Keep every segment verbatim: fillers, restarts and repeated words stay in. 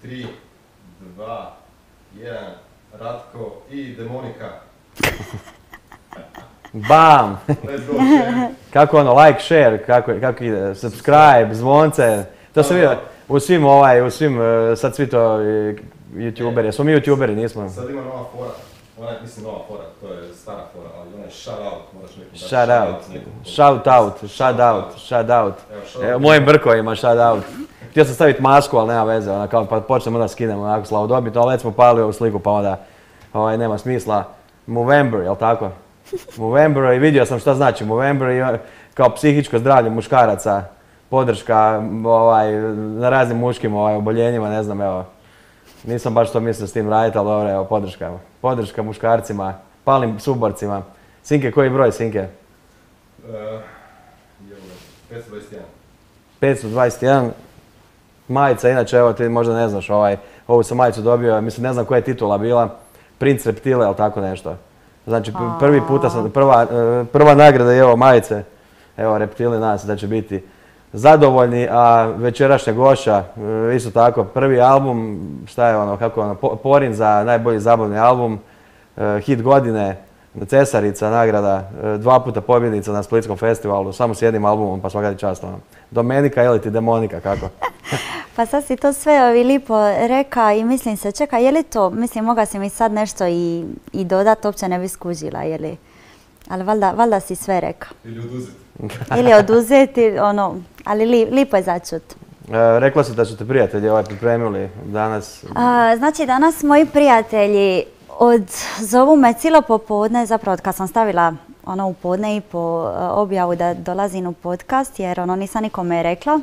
tri, dva, jedan, Ratko i Demonika. Bam! Let's go, share. Kako ono, like, share, kako, kako ide, subscribe, zvonce. To sam vidio u svim ovaj, u svim, sad svi to youtuberi, jesmo mi youtuberi, nismo? Sad ima nova fora, ona je, mislim, nova fora, to je stara fora, ali ona je shout out, moraš nekom dati Shout out, shout out, shout out, shout out. Evo, mojim brkovima shout out. Htio sam staviti masku, ali nema veze, ona kao pa počnemo da skinemo onako slavodobitno, ali već smo pali ovu sliku pa onda ovaj, nema smisla. Movember, jel tako? Movember i vidio sam šta znači Movember i kao psihičko zdravlje muškaraca, podrška ovaj, na raznim muškim ovaj, oboljenjima, ne znam, evo. Nisam baš to mislio s tim raditi, ali dobro, evo, podrška. Podrška muškarcima, palim suborcima. Sinke, koji broj, Sinke? Uh, petsto dvadeset jedan. petsto dvadeset jedan. Majica, inače, evo ti možda ne znaš, ovaj, ovu sam majicu dobio, mislim ne znam koja je titula bila, Princ Reptile ili tako nešto. Znači prvi puta sam, prva, prva nagrada je evo majice, evo Reptili nas da će biti zadovoljni, a večerašnja goša, isto tako, prvi album, šta je ono, kako ono, Porin za najbolji zabavni album, hit godine, Cesarica nagrada, dva puta pobjednica na Splitskom festivalu, samo s jednim albumom, pa svaka ti čast. Ono. Domenika ili ti Demonika, kako? Pa sad si to sve ovi lipo reka i mislim se, čekaj, je li to, mislim, moga si mi sad nešto i, i dodat, uopće ne bi skužila, je li? Ali valjda, valjda si sve reka. Ili oduzeti. Ili oduzeti, ono, ali li, lipo je začut. E, rekla si da su te prijatelji ovaj pripremili danas. A, znači, danas moji prijatelji od, zovu me cijelo popodne, zapravo od kad sam stavila ono u podne i po objavu da dolazim u podcast, jer ono nisam nikome rekla.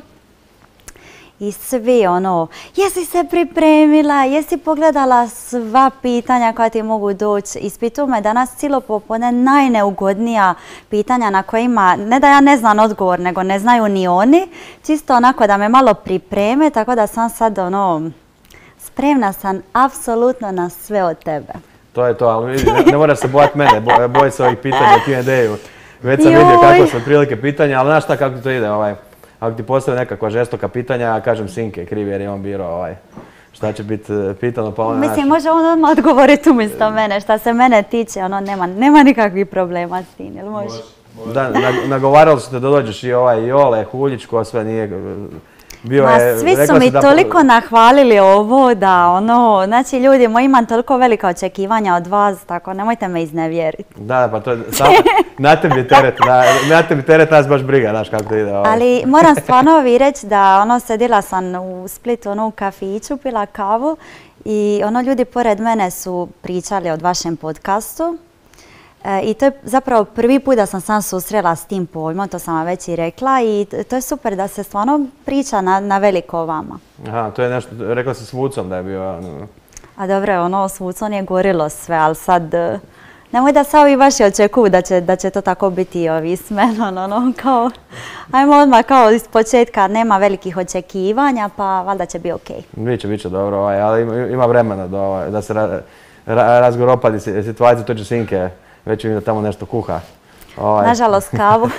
I svi ono, jesi se pripremila, jesi pogledala sva pitanja koja ti mogu doći. Ispituju me danas cijelo popodne najneugodnija pitanja na kojima, ne da ja ne znam odgovor, nego ne znaju ni oni. Čisto onako da me malo pripreme, tako da sam sad ono, spremna sam apsolutno na sve od tebe. To je to, ali vidi, ne, ne moraš se bojati mene, boj, boj se ovih pitanja Q and A-u. Već sam vidio kako su otprilike pitanja, ali znaš šta kako to ide, ovaj. Ako ti postave nekakva žestoka pitanja, ja kažem Sinke, kriv jer je on biro ovaj. Šta će biti pitano, pa ono naš... Mislim, može on odmah odgovoriti umjesto mene, šta se mene tiče, ono nema, nema nikakvih problema s tim, jel može? Može, može. Da, nagovarali su te da dođeš i ovaj Jole, Huljić, ko sve nije... Bio Ma, je, svi su mi da... toliko nahvalili ovo da ono, znači ljudi moji, imam toliko velika očekivanja od vas, tako nemojte me iznevjeriti. Da, pa to je, samo, na tebi teret, na, na tebi teret nas baš briga, znaš kako to ide. Ovaj. Ali moram stvarno vi reći da ono, sedila sam u Splitu, ono, u kafiću, pila kavu i ono, ljudi pored mene su pričali o vašem podcastu. E, I to je zapravo prvi put da sam sam susrela s tim pojmom, to sam vam već i rekla i to je super da se stvarno priča na, na veliko o vama. Aha, to je nešto, rekla si s Vucom da je bio... No. A dobro, ono, s Vucom je gorilo sve, ali sad... Nemoj da sad ovi vaši očekuju da će, da će to tako biti i ovi s menom, ono, kao... Ajmo odmah kao iz početka, nema velikih očekivanja, pa valjda će biti okej. Okay. Biće, biće dobro, ovaj, ali ima, ima vremena da, ovaj, da se ra, ra, razgoropadi situaciju, to će Sinke. Već vidim da tamo nešto kuha. Ovaj. Nažalost, kavu.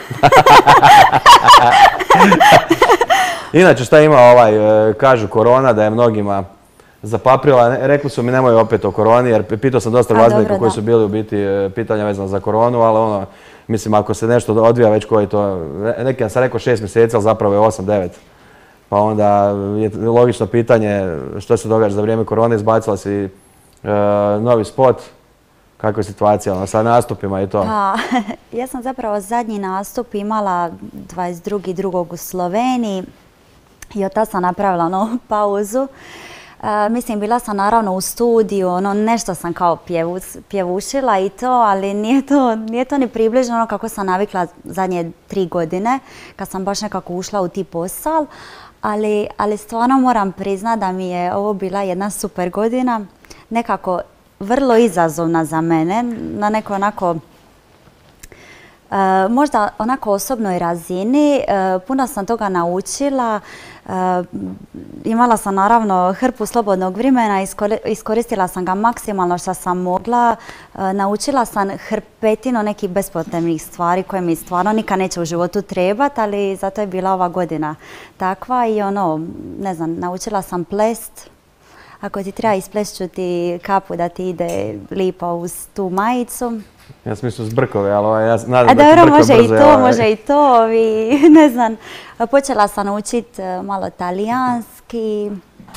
Inače, šta ima ovaj, kažu korona da je mnogima zapaprila. Rekli su mi nemoj opet o koroni, jer pitao sam dosta glazbenika koji su bili u biti pitanja vezano za koronu, ali ono, mislim, ako se nešto odvija već koji to, neki sam rekao šest mjeseci, ali zapravo je osam devet. Pa onda je logično pitanje što se događa za vrijeme korone, izbacila si e, novi spot. Kako je situacija ono, sa nastupima i to? Pa, ja sam zapravo zadnji nastup imala dvadeset drugi drugog u Sloveniji i od tada sam napravila ono, pauzu. E, mislim, bila sam naravno u studiju, ono, nešto sam kao pjevu, pjevušila i to, ali nije to, nije to ni približno ono kako sam navikla zadnje tri godine, kad sam baš nekako ušla u ti posao. Ali, ali stvarno moram priznati da mi je ovo bila jedna super godina, nekako vrlo izazovna za mene, na nekoj onako, e, možda onako osobnoj razini. E, puno sam toga naučila, e, imala sam naravno hrpu slobodnog vremena, iskoristila sam ga maksimalno što sam mogla. E, naučila sam hrpetinu nekih bespotrebnih stvari koje mi stvarno nikad neće u životu trebati, ali zato je bila ova godina takva i ono, ne znam, naučila sam plest. ako ti treba isplešćuti kapu da ti ide lipo uz tu majicu. Ja sam mislio s brkove, ali ovaj, ja nadam A da ti dobro, brko može i brzo, to, ovaj. može i to. I, ne znam, počela sam učit malo talijanski.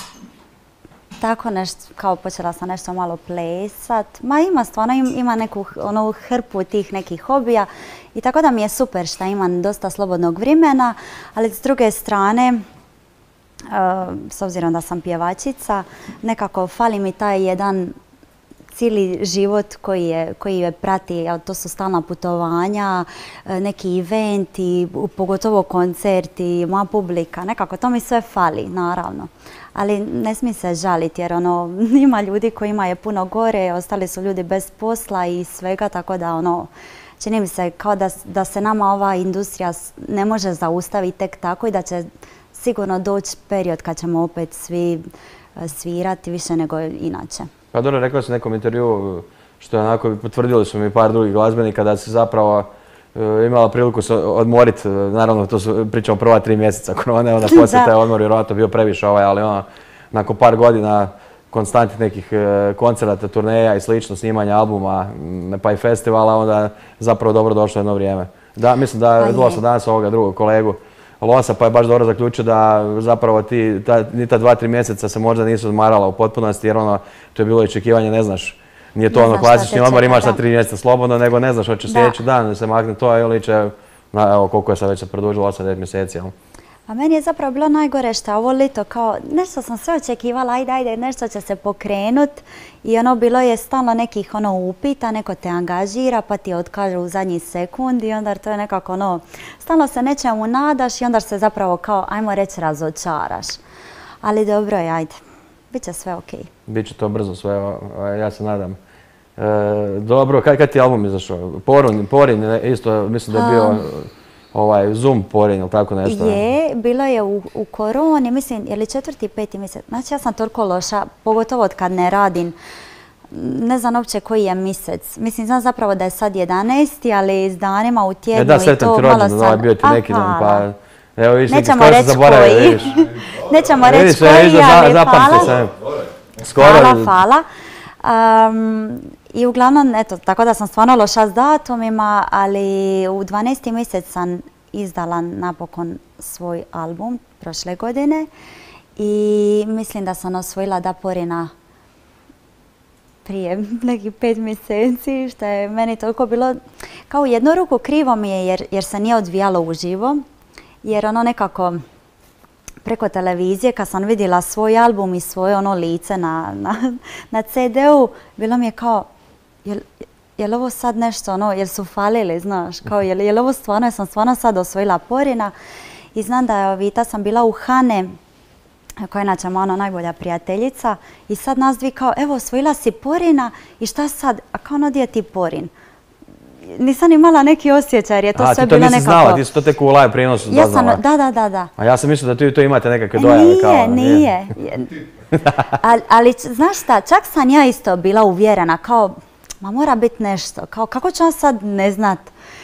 Tako nešto, kao počela sam nešto malo plesat. Ma ima stvarno, ima neku onu hrpu tih nekih hobija. I tako da mi je super što imam dosta slobodnog vremena, ali s druge strane, uh, s obzirom da sam pjevačica, nekako fali mi taj jedan cijeli život koji je, koji je prati, to su stalna putovanja, neki eventi, pogotovo koncerti, moja publika, nekako to mi sve fali, naravno. Ali ne smije se žaliti jer ono, ima ljudi kojima je puno gore, ostali su ljudi bez posla i svega, tako da ono, čini mi se kao da, da se nama ova industrija ne može zaustaviti tek tako i da će sigurno doći period kad ćemo opet svi svirati više nego inače. Pa dobro, rekao sam u nekom intervjuu, što je onako, potvrdili su mi par drugih glazbenika da se zapravo uh, imala priliku se odmoriti. Naravno, to su, pričamo prva tri mjeseca korone, onda poslije taj odmor vjerojatno bio previše ovaj, ali ono, nakon par godina konstantnih nekih uh, koncerata, turneja i slično, snimanja albuma, pa i festivala, onda zapravo dobro došlo jedno vrijeme. Da, mislim da je bilo sam danas ovoga drugog kolegu Losa, pa je baš dobro zaključio da zapravo ti, ta, ni ta dva, tri mjeseca se možda nisu odmarala u potpunosti, jer ono, to je bilo očekivanje, ne znaš, nije to ono klasični odmor, imaš na tri mjeseca slobodno, nego ne znaš, hoće sljedeći dan da se makne to, ili će, na, evo koliko je sad već se produžilo, osam devet mjeseci, jel? A meni je zapravo bilo najgore što ovo lito, kao nešto sam sve očekivala, ajde, ajde, nešto će se pokrenut i ono bilo je stalno nekih ono upita, neko te angažira pa ti otkaže u zadnji sekund i onda to je nekako ono, stalno se nečemu nadaš i onda se zapravo kao, ajmo reći, razočaraš. Ali dobro je, ajde, bit će sve okej. Biće to brzo sve, ja se nadam. E, dobro, kad, kad ti je album izašao? Porin, Porin, isto mislim da je bio... Ovaj, Zoom Porin ili tako nešto? Je, bilo je u, u koroni, mislim, je li četvrti, peti mjesec. Znači ja sam toliko loša, pogotovo od kad ne radim. Ne znam uopće koji je mjesec. Mislim, znam zapravo da je sad jedanaesti, ali s danima u tjednu e, da, i to malo sam... Da, sretan ti rođendan, bio ti neki dan, pa... Evo, viš, nećemo reći koji. Nećemo reći koji, ali hvala. Hvala, hvala. Um, I uglavnom, eto, tako da sam stvarno loša s datumima, ali u dvanaesti mjesec sam izdala napokon svoj album prošle godine i mislim da sam osvojila Da Porina prije nekih pet mjeseci, što je meni toliko bilo, kao u jednu ruku krivo mi je jer, jer se nije odvijalo uživo, jer ono nekako preko televizije kad sam vidjela svoj album i svoje ono lice na, na, na ce de u, bilo mi je kao, jel, jel ovo sad nešto, ono, jel su falili, znaš, kao, jel, jel ovo stvarno, sam stvarno sad osvojila Porina i znam da je Vita sam bila u Hane, koja je inače moja ono najbolja prijateljica i sad nas dvi kao, evo, osvojila si Porina i šta sad, a kao ono, gdje je ti Porin? Nisam imala neki osjećaj jer je to a, sve bilo nekako... A, ti to nisi znala, ti si to tek u live prenosu ja doznala? Da, da, da, da. A ja sam mislila da ti to imate nekakve dojave nije, kao... Nije, nije. ali, ali znaš šta, čak sam ja isto bila uvjerena kao, ma mora biti nešto, kao kako ću on sad ne znat.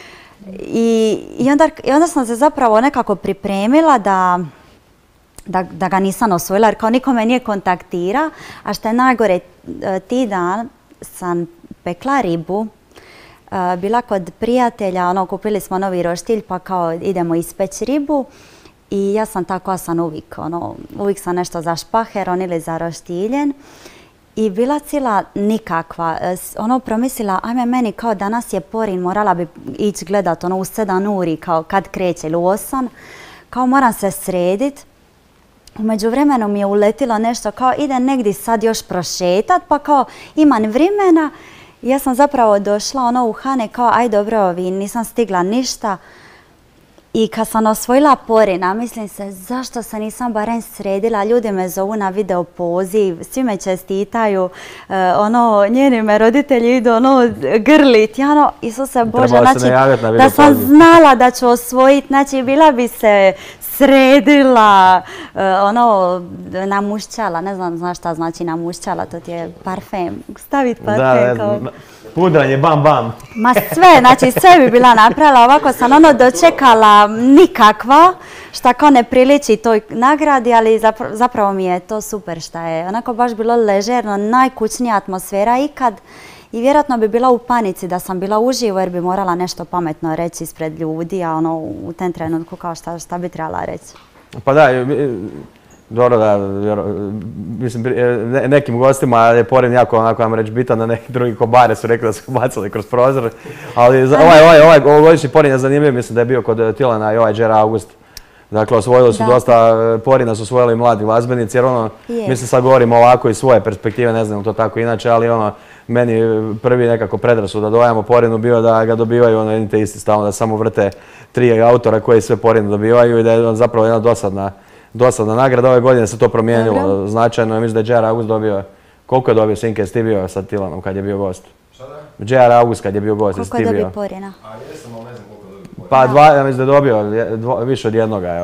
I, i, onda, I onda sam se zapravo nekako pripremila da... Da, da ga nisam osvojila jer kao niko me nije kontaktira, a što je najgore, ti dan sam pekla ribu, bila kod prijatelja, ono, kupili smo novi roštilj pa kao idemo ispeći ribu i ja sam tako, ja sam uvijek, ono, uvijek sam nešto za špaheron ili za roštiljen i bila cijela nikakva, ono promislila, ajme meni kao danas je Porin, morala bi ići gledat ono u sedam uri kao kad kreće ili u osam, kao moram se sredit. U međuvremenu mi je uletilo nešto kao ide negdje sad još prošetat pa kao imam vremena. Ja sam zapravo došla ono u Hane kao aj dobro, vi nisam stigla ništa i kad sam osvojila Porina, mislim se zašto se nisam barem sredila, ljudi me zovu na video poziv, svi me čestitaju, uh, ono njeni me roditelji idu ono grlit, ja ono, Isuse Bože, znači da sam znala da ću osvojiti, znači bila bi se sredila, ono, namušćala, ne znam, znaš šta znači namušćala, to ti je parfem, staviti parfem kao... Pudranje, bam, bam. Ma sve, znači sve bi bila napravila, ovako sam ono dočekala nikakva, šta kao ne priliči toj nagradi, ali zapravo, zapravo mi je to super šta je. Onako baš bilo ležerno, najkućnija atmosfera ikad i vjerojatno bi bila u panici da sam bila uživo jer bi morala nešto pametno reći ispred ljudi, a ono u tem trenutku kao šta, šta bi trebala reći. Pa da, dobro da, mislim, nekim gostima je Porin jako, onako vam reći, bitan, da neki drugi kobare su rekli da su bacali kroz prozor, ali ovaj, ovaj, ovaj ovogodišnji Porin je zanimljiv, mislim da je bio kod Tilana i ovaj Đera August. Dakle, osvojili su dosta, Porina su osvojili mladi glazbenici, jer ono, mislim sad govorim ovako iz svoje perspektive, ne znam to tako inače, ali ono, meni prvi nekako predrasud da dojam o Porinu bio da ga dobivaju ono jedni te isti stalno, da samo vrte tri autora koji sve Porinu dobivaju i da je on zapravo jedna dosadna dosadna nagrada. Ove godine se to promijenilo značajno. Mislim da je Đera August dobio, koliko je dobio Sinke, jesi ti bio sa Tilanom kad je bio gost? Šta da? Đera August kad je bio gost, jesi ti bio? Koliko je dobio Porina? A jesam, ali ne znam koliko je dobio Porina. Pa dva, ja mislim da je dobio dva, više od jednoga, evo.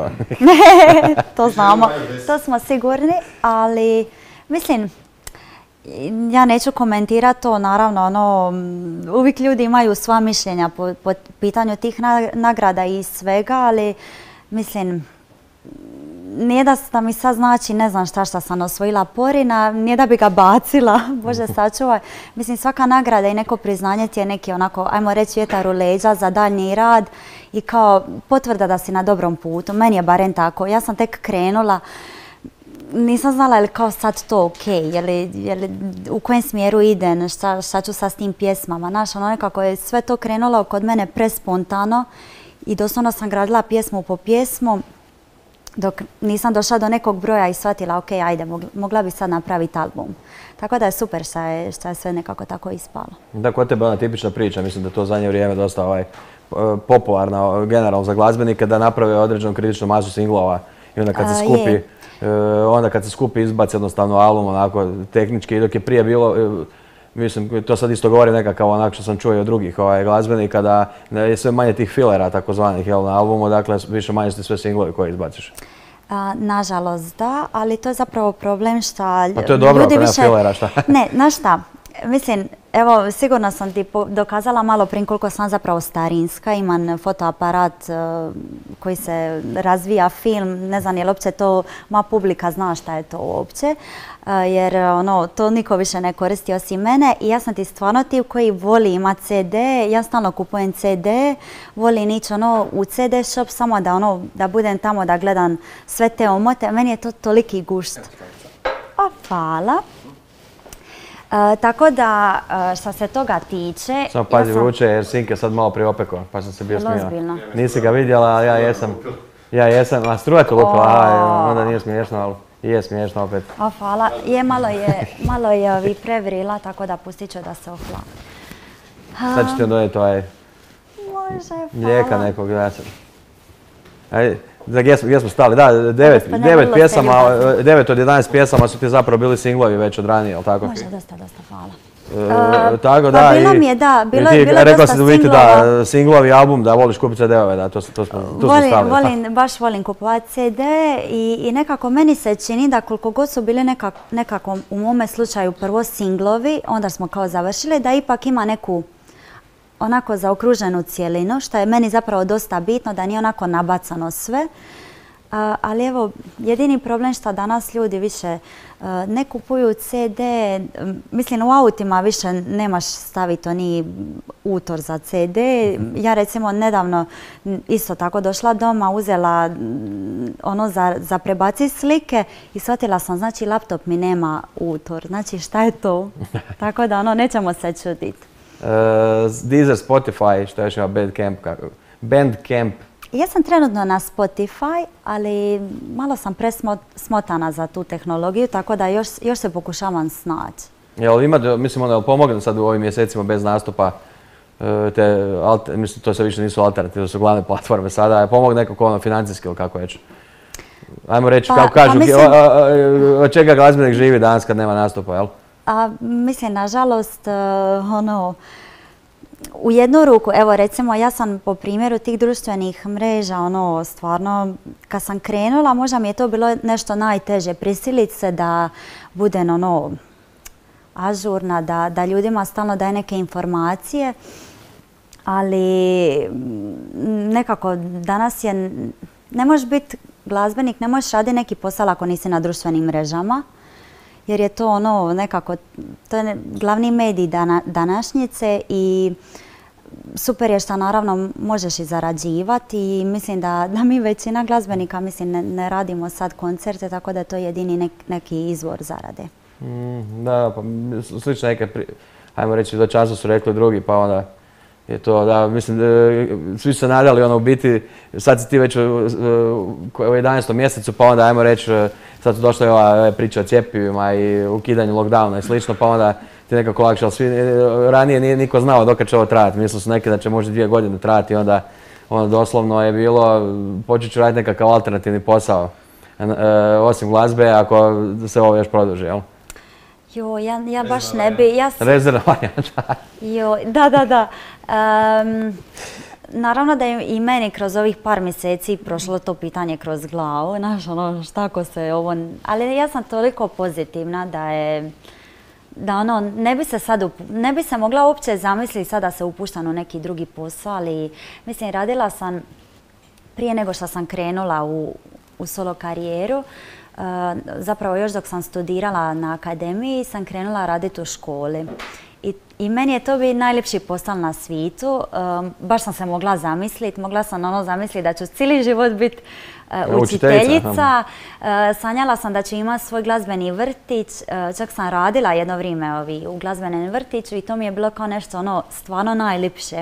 To znamo, to smo sigurni, ali mislim, ja neću komentirati to, naravno, ono, uvijek ljudi imaju sva mišljenja po, po pitanju tih nagrada i svega, ali mislim, nije da mi sad znači ne znam šta šta sam osvojila Porina, nije da bi ga bacila, Bože sačuvaj. Mislim, svaka nagrada i neko priznanje ti je neki onako, ajmo reći, vjetar u leđa za daljnji rad i kao potvrda da si na dobrom putu. Meni je barem tako. Ja sam tek krenula, nisam znala je li kao sad to ok, je li, je li, u kojem smjeru idem, šta, šta ću sad s tim pjesmama. Znaš, ono nekako je sve to krenulo kod mene prespontano i doslovno sam gradila pjesmu po pjesmu. Dok nisam došla do nekog broja i shvatila, ok, ajde, mogla bi sad napraviti album. Tako da je super što je, što je sve nekako tako ispalo. Da, kod tebe je ona tipična priča, mislim da je to u zadnje vrijeme dosta ovaj, popularna generalno za glazbenike, da naprave određenu kritičnu masu singlova i onda kad se skupi, onda kad se skupi izbaci jednostavno album onako tehnički, dok je prije bilo, mislim, to sad isto govorim nekakav onak što sam čuo i od drugih ovaj, glazbenika, da je sve manje tih filera takozvanih na albumu, dakle više manje ste sve singlovi koje izbaciš. A, nažalost da, ali to je zapravo problem što Pa to je dobro ako nema filera, šta? Ne, znaš šta, mislim, evo sigurno sam ti dokazala malo prije koliko sam zapravo starinska, imam fotoaparat uh, koji se razvija film, ne znam je li uopće to, moja publika zna šta je to uopće, uh, jer ono, to niko više ne koristi osim mene i ja sam ti stvarno tip koji voli imati ce de, ja stalno kupujem ce de, volim ići ono u ce de shop samo da, ono, da budem tamo da gledam sve te omote, meni je to toliki gušt. O, hvala. Uh, tako da, uh, što se toga tiče... Samo pazi, ja sam... vruće jer Sinke sad malo priopeko, pa sam se bio smijela. Nisi ga vidjela, ali ja jesam. Ja jesam, a struja to lupila, oh. Onda nije smiješno, ali je smiješno opet. O, hvala. Je, malo je, malo je ovi prevrila, tako da pustit ću da se ohla. Uh, sad ću ti donijeti ovaj... Može, hvala. Mlijeka nekog, ja sam. Ajde. Gdje smo, gdje smo stali? Da, devet, devet pjesama, devet od jedanaest pjesama su ti zapravo bili singlovi već od ranije, jel tako? Može, dosta, dosta, hvala. E, uh, tako da, pa bilo mi je, da, bilo je bilo rekla dosta si singlova. Da, singlovi album, da voliš kupiti ce de-ove, da, to, to smo, tu volim, smo stali. Volim, baš volim kupovati ce de i, i nekako meni se čini da koliko god su bili nekak, nekako u mome slučaju prvo singlovi, onda smo kao završili, da ipak ima neku onako zaokruženu cijelinu, što je meni zapravo dosta bitno, da nije onako nabacano sve. A, ali evo, jedini problem što danas ljudi više a, ne kupuju ce de, mislim u autima više nemaš staviti oni utor za ce de. Ja recimo nedavno isto tako došla doma, uzela ono za, za prebaciti slike i shvatila sam, znači laptop mi nema utor, znači šta je to? Tako da ono, nećemo se čuditi. Uh, Deezer, Spotify, što još ima Bandcamp, Bandcamp. Ja sam trenutno na Spotify, ali malo sam presmotana za tu tehnologiju, tako da još, još se pokušavam snaći. Jel ima, mislim, ono, jel pomogne sad u ovim mjesecima bez nastupa, te, alter, mislim, to se više nisu alternative, to su glavne platforme sada, je pomogne nekako ono financijski ili kako reći? Ajmo reći, pa, kako kažu, pa mislim, od čega glazbenik živi danas kad nema nastupa, jel? A, mislim, nažalost, uh, ono, u jednu ruku, evo recimo ja sam po primjeru tih društvenih mreža, ono stvarno, kad sam krenula možda mi je to bilo nešto najteže, prisiliti se da budem ono ažurna, da, da ljudima stalno daje neke informacije, ali nekako danas je, ne možeš biti glazbenik, ne možeš raditi neki posao ako nisi na društvenim mrežama, jer je to ono nekako, to je glavni medij dana, današnjice i super je što naravno možeš i zarađivati i mislim da, da mi većina glazbenika mislim ne, ne radimo sad koncerte, tako da je to jedini nek, neki izvor zarade. Mm, da, pa slično neke, ajmo reći, do časa su rekli drugi, pa onda je to, da, mislim, svi su se nadali, ono, u biti, sad si ti već u, u jedanaestom mjesecu, pa onda, ajmo reći, sad su došle ova priča o cjepivima i ukidanju lockdowna i slično, pa onda ti nekako lakše, ali svi, ranije nije niko znao dokad će ovo trajati, mislili su neki da će možda dvije godine trajati, onda, onda doslovno je bilo, počet ću raditi nekakav alternativni posao, e, osim glazbe, ako se ovo još produži, jel? Jo, ja, ja baš ne bi... Ja sam... Rezervanja, Jo, da, da, da. Um, naravno da je i meni kroz ovih par mjeseci prošlo to pitanje kroz glavu, znaš, ono, šta ako se ovo... Ali ja sam toliko pozitivna da je... Da ono, ne bi se sad, ne bi se mogla uopće zamisliti sad da se upuštam u neki drugi posao, ali mislim, radila sam prije nego što sam krenula u, u solo karijeru. Uh, zapravo još dok sam studirala na akademiji sam krenula raditi u školi. I, i meni je to bio najljepši posao na svijetu. Uh, baš sam se mogla zamisliti, mogla sam ono zamisliti da ću cijeli život biti uh, učiteljica. Uh, sanjala sam da ću imati svoj glazbeni vrtić. Uh, čak sam radila jedno vrijeme ovi, u glazbenom vrtiću i to mi je bilo kao nešto ono stvarno najljepše.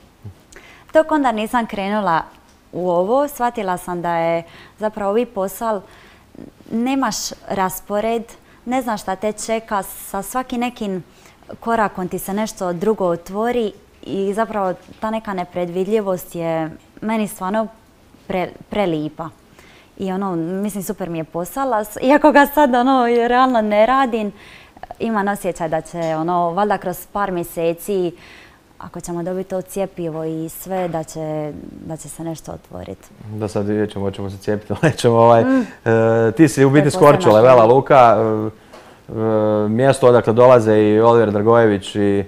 Dok onda nisam krenula u ovo, shvatila sam da je zapravo ovi posao nemaš raspored, ne znaš šta te čeka, sa svakim nekim korakom ti se nešto drugo otvori i zapravo ta neka nepredvidljivost je meni stvarno pre, prelipa. I ono, mislim, super mi je posao, iako ga sad ono, realno ne radim, imam osjećaj da će ono, valjda kroz par mjeseci, ako ćemo dobiti to cjepivo i sve, da će, da će se nešto otvoriti. Da sad vidjet ćemo, hoćemo se cijepiti, nećemo ovaj... Mm. E, ti si u biti s Korčule, Vela Luka, e, e, mjesto odakle dolaze i Oliver Dragojević i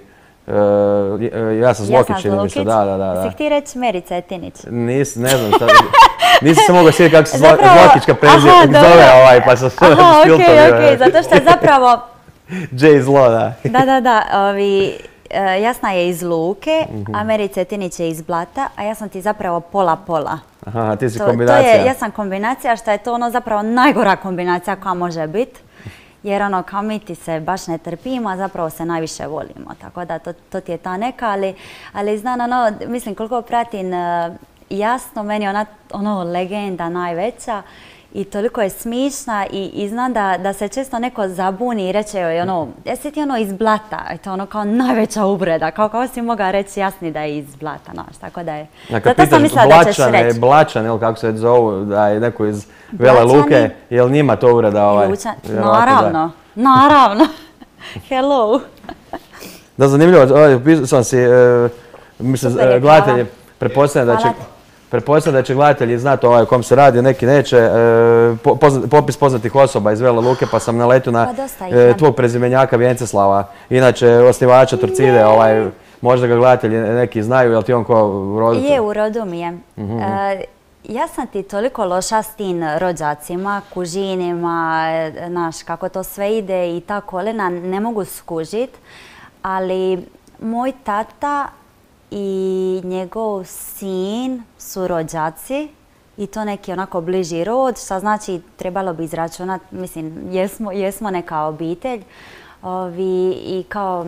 e, ja sam Zlokić, čini mi se, da, da, da. Jesi htio reći Meri Cetinić? Nis, ne znam šta... Nisam se mogla sjetiti kako se Zlokićka prezime zove ovaj, pa sam se stiltovio. Aha, okej, okej, zato što je zapravo... J Zlo, da. Da, da, da, ovi... Jasna je iz Luke, mm-hmm. a Meri Cetinić je iz Blata, a ja sam ti zapravo pola-pola. Aha, ti si to, kombinacija. To je, ja sam kombinacija, što je to ono zapravo najgora kombinacija koja može biti. Jer ono, kao mi ti se baš ne trpimo, a zapravo se najviše volimo. Tako da to, to ti je ta neka, ali, ali znam, ono, mislim, koliko pratim uh, Jasno, meni je ona ono, legenda najveća. I toliko je smišna i, i znam da, da se često neko zabuni i reče joj ono, jesi ti ono iz Blata? I to ono kao najveća uvreda, kao kao si mogla reći Jasni da je iz Blata, znaš, tako da je. Zato sam mislila da ćeš reći. Blačan, ili kako se zovu, da je neko iz Vele Luke, je li njima to uvreda ovaj? Lučan, naravno, da. Naravno. Hello. Da, zanimljivo, pisao sam si, e, mislim, gledatelji, pretpostavljam da će... Pretpostavljam da će gledatelji znati ovaj o kom se radi, neki neće. E, po, pozna, popis poznatih osoba iz Vele Luke, pa sam naletio na pa e, tvog prezimenjaka Vjenceslava. Inače, osnivača Torcide, ovaj, možda ga gledatelji neki znaju, jel ti on ko u rodu? Je, u rodu mi je. Mm-hmm. e, ja sam ti toliko loša s tim rođacima, kužinima, znaš, kako to sve ide i ta kolena ne mogu skužit, ali moj tata i njegov sin su rođaci i to neki onako bliži rod, što znači trebalo bi izračunati, mislim, jesmo, jesmo neka obitelj. Ovi, i kao,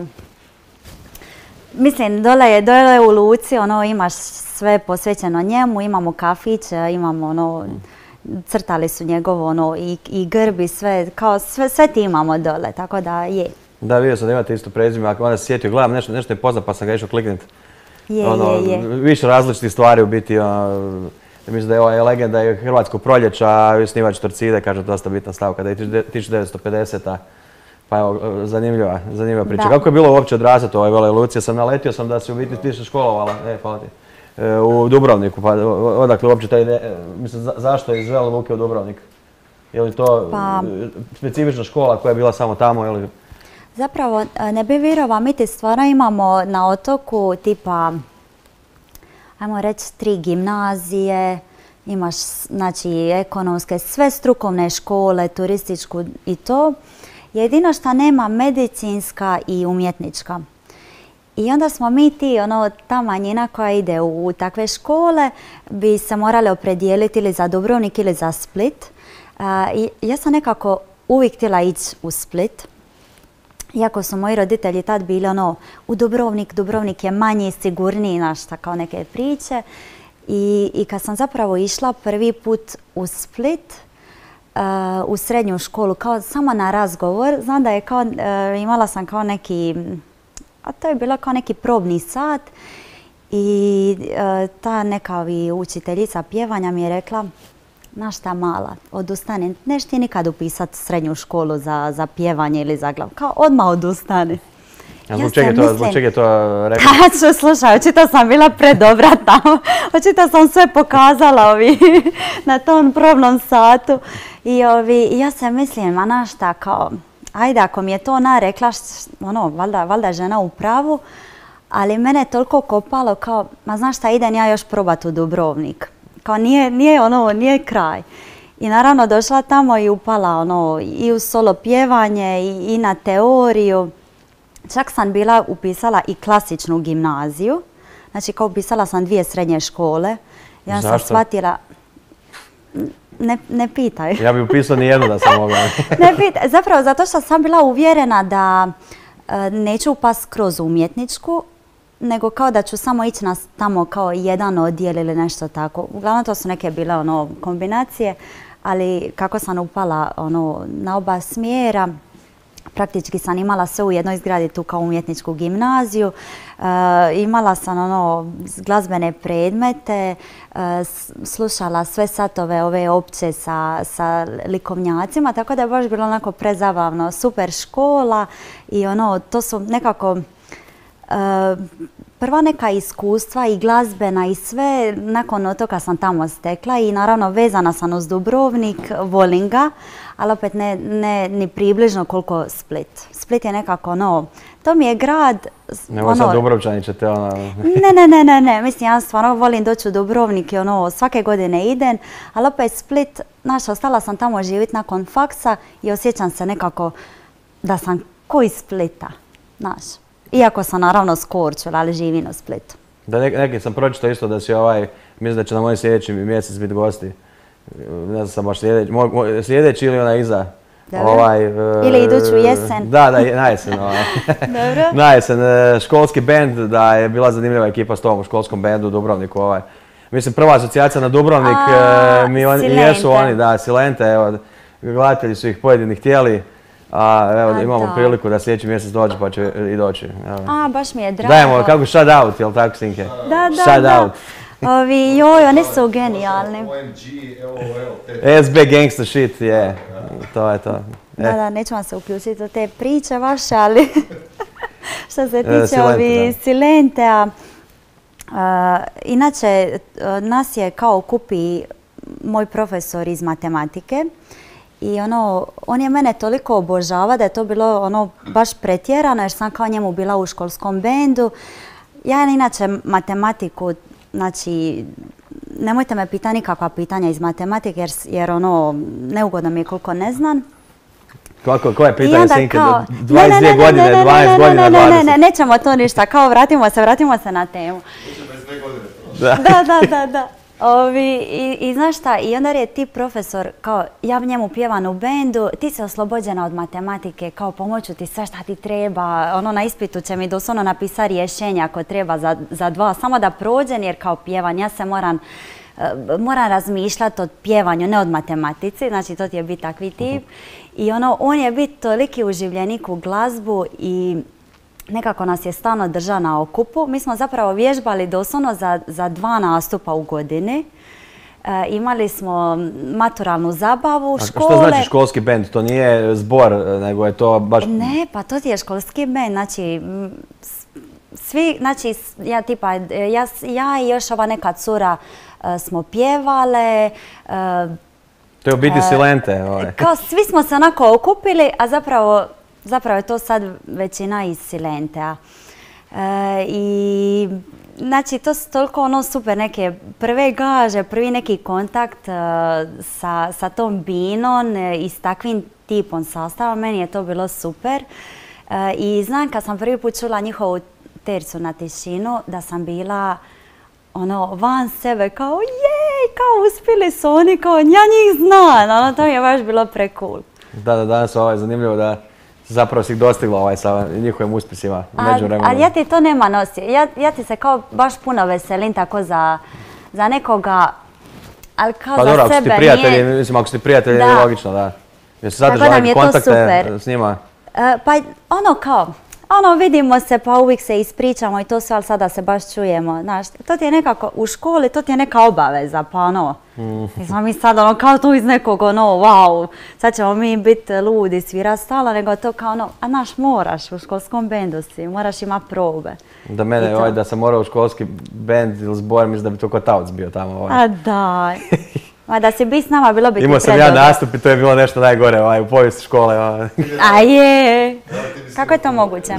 mislim, dole je, dole u Luci, ono, imaš sve posvećeno njemu, imamo kafić, imamo ono, crtali su njegovo ono, i, i grb i sve, kao sve, sve ti imamo dole, tako da je. Da, vidio sam da imate isto prezime, ako onda se sjetio, gledam nešto, nešto je poznat pa sam ga išao kliknuti. Je, ono, je, je. Više različitih stvari u biti. Ono, mislim da je ova legenda je Hrvatskog proljeća, osnivač Torcide, kaže dosta bitna stavka, da je tisuću devetsto pedeseta. Pa evo, zanimljiva, zanimljiva priča. Da. Kako je bilo uopće odrastati u ovoj Veloj Luci? Sam naletio sam da si u biti ti se školovala, e, hvala ti, e, u Dubrovniku, pa odakle uopće ta ideja, mislim, za, zašto je iz Vele Luke u Dubrovnik? Je li to Pa, specifična škola koja je bila samo tamo ili? zapravo, ne bi vjerovao, mi ti stvarno imamo na otoku tipa, ajmo reći, tri gimnazije, imaš znači ekonomske, sve strukovne škole, turističku i to. Jedino što nema medicinska i umjetnička. I onda smo mi ti, ono, ta manjina koja ide u, u takve škole bi se morali opredijeliti ili za Dubrovnik ili za Split. Uh, i ja sam nekako uvijek htjela ići u Split. Iako su moji roditelji tad bili ono, u Dubrovnik, Dubrovnik je manji, sigurniji, znaš, kao neke priče. I, I kad sam zapravo išla prvi put u Split, uh, u srednju školu, kao samo na razgovor, znam da je kao, uh, imala sam kao neki, a to je bilo kao neki probni sat i uh, ta neka učiteljica pjevanja mi je rekla, znaš šta mala, odustani, neš ti nikad upisati srednju školu za, za pjevanje ili za glav, kao odmah odustani. A zbog čega je to, zbog čega je to rekla? Pa slušaj, očito sam bila predobra tamo, očito sam sve pokazala ovi na tom probnom satu i ovi, ja se mislim, a znaš šta, kao, ajde ako mi je to ona rekla, ono, valjda, valjda žena u pravu, ali mene je toliko kopalo kao, ma znaš šta, idem ja još probat u Dubrovnik. Kao nije, nije ono, nije kraj. I naravno došla tamo i upala ono, i u solo pjevanje i, i na teoriju. Čak sam bila upisala i klasičnu gimnaziju. Znači kao upisala sam dvije srednje škole. Ja sam shvatila, ne, ne pitaj. Ja bih upisao nijednu da sam mogla. Ne pitaj, zapravo zato što sam bila uvjerena da e, neću upast kroz umjetničku, nego kao da ću samo ići na tamo kao jedan odjel ili nešto tako. Uglavnom to su neke bile ono kombinacije, ali kako sam upala ono na oba smjera, praktički sam imala sve u jednoj zgradi tu kao umjetničku gimnaziju. E, imala sam ono glazbene predmete, e, slušala sve satove ove opće sa, sa likovnjacima, tako da je baš bilo onako prezabavno. Super škola i ono, to su nekako e, prva neka iskustva i glazbena i sve, nakon otoka sam tamo stekla i naravno vezana sam uz Dubrovnik, volim ga, ali opet ne, ne ni približno koliko Split. Split je nekako ono, to mi je grad... Nemoj ono, sad Dubrovčani će te ono... ne, ne, ne, ne, ne, mislim ja stvarno volim doći u Dubrovnik i ono, svake godine idem, ali opet Split, znaš, ostala sam tamo živjeti nakon faksa i osjećam se nekako da sam ko iz Splita, znaš. Iako sam naravno s Korčula, ali živim u Splitu. Da, nek, neki sam pročitao isto da si ovaj, mislim da će na moj sljedeći mjesec biti gosti. Ne znam sam baš sljedeći, mo, mo, sljedeći ili ona iza. Ovaj, uh, ili iduću jesen. Da, da, na jesen. Ovaj. Dobro. Na jesen, školski bend, da je bila zanimljiva ekipa s tom u školskom bendu u Dubrovniku. Ovaj. Mislim, prva asocijacija na Dubrovnik, A, mi on, jesu oni, da, Silente, evo, gledatelji su ih pojedini htjeli. A evo, A, imamo da. priliku da sljedeći mjesec dođe pa će i doći. Evo. A, baš mi je drago. Dajemo, kako shout out, jel tako, Sinke? Da, da, shout da. Out. Ovi, joj, oni su genijalni. O M G, L O L, S B gangsta shit, je. Yeah. To je to. E. Da, da, neću vam se uključiti u te priče vaše, ali što se tiče e, Silente, ovi Silentea. Uh, inače, nas je kao kupi moj profesor iz matematike. I ono, on je mene toliko obožava da je to bilo ono baš pretjerano jer sam kao njemu bila u školskom bendu. Ja inače matematiku, znači, nemojte me pitati nikakva pitanja iz matematike jer, jer ono, neugodno mi je koliko ne znam. Kako, koje pitanje, Sinke? Kao, dvadeset dvije godine, dvanaest godina, dvadeset. Ne, ne, dvadeset. ne, nećemo to ništa, kao vratimo se, vratimo se na temu. Da, da, da, da. da. Ovi, i, I znaš šta, i onda je ti profesor, kao ja njemu pjevam u bendu, ti si oslobođena od matematike, kao pomoću ti sve šta ti treba, ono na ispitu će mi doslovno napisati rješenja ako treba za, za dva, samo da prođem jer kao pjevan, ja se moram, uh, moram razmišljati od pjevanju, ne od matematici, znači to ti je biti takvi tip. I ono, on je biti toliki uživljenik u glazbu i nekako nas je stalno držao na okupu. Mi smo zapravo vježbali doslovno za, za dva nastupa u godini. imali smo maturalnu zabavu škole. A što znači školski bend? To nije zbor, nego je to baš... Ne, pa to ti je školski bend. Znači, svi, znači, ja tipa, ja, ja i još ova neka cura smo pjevale. To je u biti Silente. Kao svi smo se onako okupili, a zapravo, zapravo je to sad većina iz Silentea. I znači to su toliko ono super neke prve gaže, prvi neki kontakt sa, sa tom binom i s takvim tipom sastava. Meni je to bilo super. I znam kad sam prvi put čula njihovu tercu na tišinu da sam bila ono van sebe kao jej, kao uspjeli su oni, kao ja njih znam. Ono, to mi je baš bilo pre-cool. Da, da, danas je ovaj zanimljivo da zapravo si ih dostigla ovaj sa njihovim uspjesima u međuvremenu. Ali ja ti to nema nosi. Ja, ja ti se kao baš puno veselim tako za, za nekoga, ali kao pa za dobro, sebe ako si ti prijatelji, nije... mislim, ako si ti prijatelji, da. je logično, da. Jesi sadržala Tako da mi neke je to kontakte super. s njima? E, pa ono kao, ono vidimo se pa uvijek se ispričamo i to sve, ali sada se baš čujemo. Znaš, to ti je nekako u školi, to ti je neka obaveza, pa ono, nismo mi sad ono kao tu iz nekog ono, wow, sad ćemo mi biti ludi, svira stala, nego to kao ono, a naš moraš u školskom bendu si, moraš ima probe. Da mene, ovaj, da sam morao u školski bend ili zbor, mislim da bi to kao tauc bio tamo. Ovaj. A daj. Ma da si bi s nama, bilo bi ti Imao sam ja nastup i to je bilo nešto najgore ovaj, u povijesti škole. Ovaj. A je, kako je to moguće?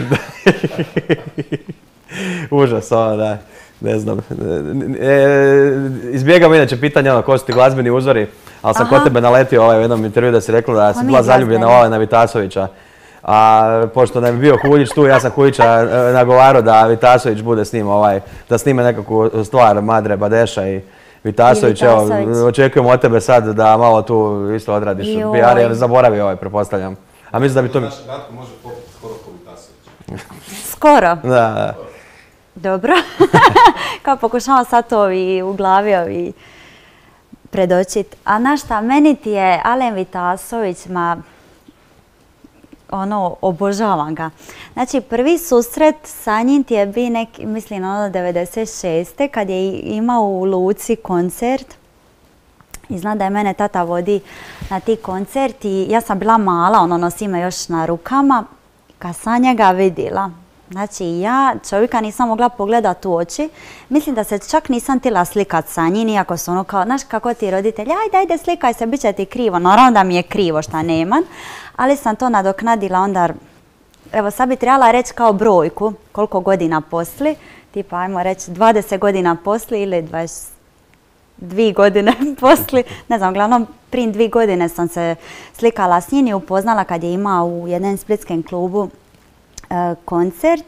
Užas, ono da, ne znam. E, izbjegam inače pitanja, ono, ko su ti glazbeni uzori, ali sam kod tebe naletio ovaj, u jednom intervju da si rekla da si bila zaljubljena u Alena Vitasovića. A pošto nam je bio Huljić tu, ja sam Huljića nagovarao da Vitasović bude s njim, ovaj, da snime nekakvu stvar Madre Badeša i Vitasović, evo, očekujem od tebe sad da malo tu isto odradiš P R, jer zaboravi ovaj, pretpostavljam. A mislim da bi to... Naš Ratko može popiti skoro ko Vitasović. Skoro? Da, da. Dobro. Kao pokušavam sad to i u glavi ovi predočiti. A znaš šta, meni ti je Alen Vitasović, ma... ono, obožavam ga. Znači, prvi susret sa njim ti je bio neki, mislim, ono, devedeset šeste kad je imao u Luci koncert. I znam da je mene tata vodi na ti koncert i ja sam bila mala, ono, nosi me još na rukama. Kad sam njega vidjela, znači ja čovjeka nisam mogla pogledati u oči. Mislim da se čak nisam htjela slikat sa njim, iako su ono kao, znaš kako ti roditelji, ajde, ajde, slikaj se, bit će ti krivo. Naravno da mi je krivo šta nemam, ali sam to nadoknadila onda, evo sad bi trebala reći kao brojku, koliko godina posli, tipa ajmo reći dvadeset godina posli ili dvadeset dvije godine posli, ne znam, uglavnom prije dvije godine sam se slikala s njim i upoznala kad je imao u jednom splitskom klubu e, koncert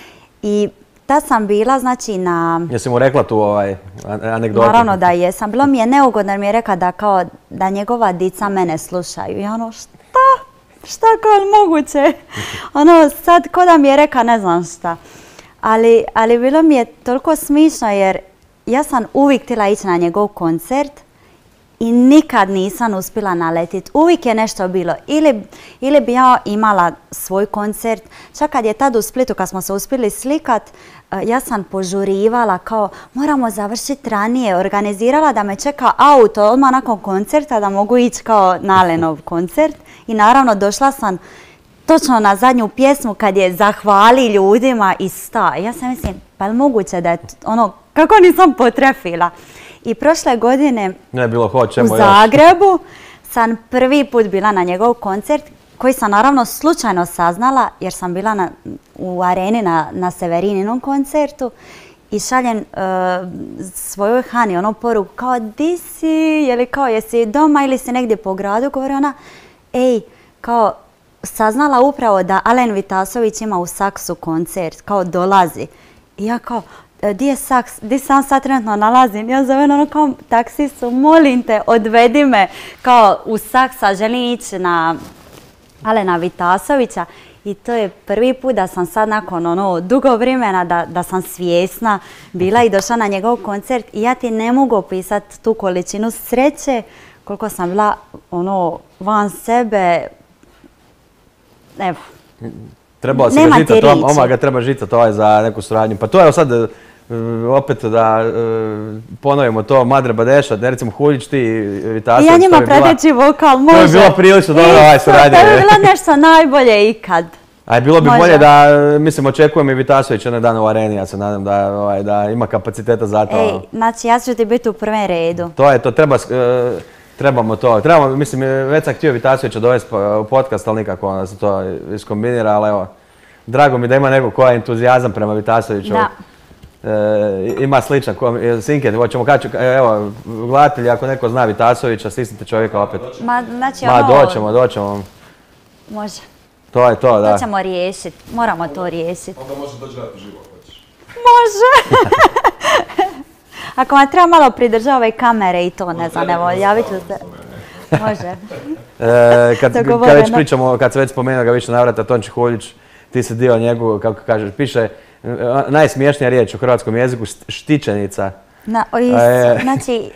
i ta sam bila, znači, na... Jesi mu rekla tu ovaj anegdotu? Naravno da jesam. Bilo mi je neugodno jer mi je rekla da kao da njegova dica mene slušaju. I ono, šta? Šta kao je moguće? Ono, sad ko da mi je rekla ne znam šta. Ali, ali bilo mi je toliko smišno jer ja sam uvijek htjela ići na njegov koncert i nikad nisam uspjela naletiti. Uvijek je nešto bilo. Ili, ili bi ja imala svoj koncert. Čak kad je tad u Splitu, kad smo se uspjeli slikat, ja sam požurivala kao moramo završiti ranije. Organizirala da me čeka auto odmah nakon koncerta da mogu ići kao na Alenov koncert. I naravno došla sam točno na zadnju pjesmu kad je zahvali ljudima i sta. Ja sam mislim, pa je moguće da je ono, kako nisam potrefila. I prošle godine ne, bilo hoćemo u Zagrebu još. Sam prvi put bila na njegov koncert koji sam naravno slučajno saznala jer sam bila na, u areni na, na Severininom koncertu i šaljem uh, svojoj Hani ono poruku kao di si, je li kao jesi doma ili si negdje po gradu, govori ona, ej, kao saznala upravo da Alen Vitasović ima u Saksu koncert, kao dolazi. I ja kao, di je Saks, di sam sad trenutno nalazim? Ja zovem ono kao taksistu, molim te, odvedi me kao u Saksa, želim ići na Alena Vitasovića. I to je prvi put da sam sad nakon ono dugo vremena da, da sam svjesna bila i došla na njegov koncert i ja ti ne mogu opisati tu količinu sreće koliko sam bila ono van sebe. Evo. Trebalo si ga žicat, oma ga treba žicat ovaj za neku suradnju. Pa to je sad opet da ponovimo to, Madre Badeša, ne recimo Huljić, ti Vitasović. I ja njima prateći vokal, može. To je bilo prilično dobro ovaj suradnje. To je bilo nešto najbolje ikad. A bilo bi bolje da, mislim, očekujem i Vitasović jedan dan u areni, ja se nadam da ima kapaciteta za to. Ej, znači ja ću ti biti u prvom redu. To je to, trebamo to. Trebamo, mislim, već sam htio Vitasovića dovesti u podcast, ali nikako da se to iskombinira, ali evo, drago mi da ima neko koja je entuzijazam prema Vitasoviću. Da. Ima sličan, Sinke, hoćemo kaći, evo, gledatelji, ako neko zna Vitasovića, stisnite čovjeka opet. Ma, znači ono... Ma, doćemo, doćemo. Može. To je to, da. To ćemo riješiti, moramo to riješiti. Onda može doći gledati živo, hoćeš. Može! Ako vam treba malo pridržati ove kamere i to, ne znam, evo, javit ću se. Može. Kad već pričamo, kad se već spomenuo ga više navrata, Tonči Huljić, ti si dio njegu, kako kažeš, piše najsmješnija riječ u hrvatskom jeziku, štićenica. Znači,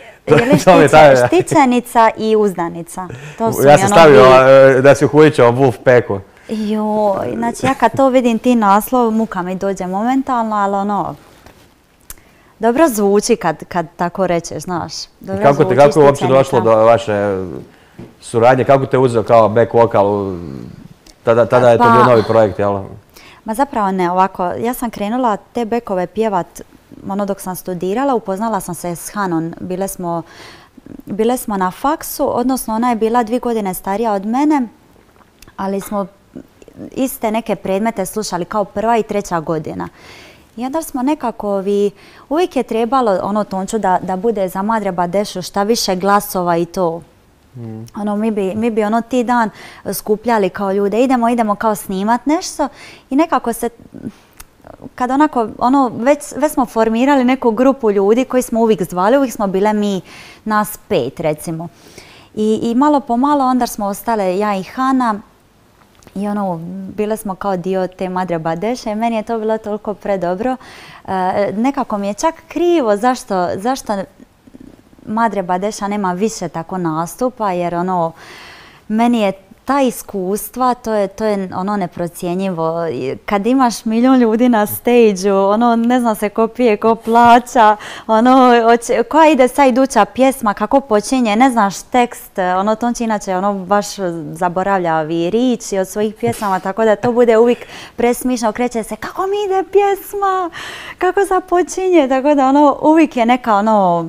štićenica i uzdanica. Ja sam stavio da si u Huljićevom Wolf Packu. Joj, znači ja kad to vidim ti naslov, muka mi dođe momentalno, ali ono, dobro zvuči kad tako rečeš, znaš. Kako je uopće došlo do vaše suradnje, kako te uzeo kao back vokal, tada je to bio novi projekt, jel? Ma zapravo ne, ovako, ja sam krenula te bekove pjevat ono dok sam studirala, upoznala sam se s Hanom, bile smo, bile smo na faksu, odnosno ona je bila dvije godine starija od mene, ali smo iste neke predmete slušali kao prva i treća godina. I onda smo nekako, vi, uvijek je trebalo ono Tonču da, da bude za Madre Badešu šta više glasova i to. Mm. Ono, mi bi, mi bi ono ti dan skupljali kao ljude, idemo, idemo kao snimat nešto i nekako se, kad onako, ono, već, već smo formirali neku grupu ljudi koji smo uvijek zvali, uvijek smo bile mi, nas pet recimo. I, i malo po malo onda smo ostale ja i Hana i ono, bile smo kao dio te Madre Badeše i meni je to bilo toliko predobro. E, nekako mi je čak krivo zašto, zašto Madre Badeša nema više tako nastupa, jer ono, meni je ta iskustva, to je, to je ono neprocjenjivo. Kad imaš milijun ljudi na stage-u, ono, ne zna se ko pije, ko plaća, ono, oće, koja ide sad iduća pjesma, kako počinje, ne znaš tekst, ono, Tonči inače, ono, baš zaboravlja vi riči od svojih pjesama, tako da to bude uvijek presmišno, kreće se, kako mi ide pjesma, kako započinje, tako da, ono, uvijek je neka, ono,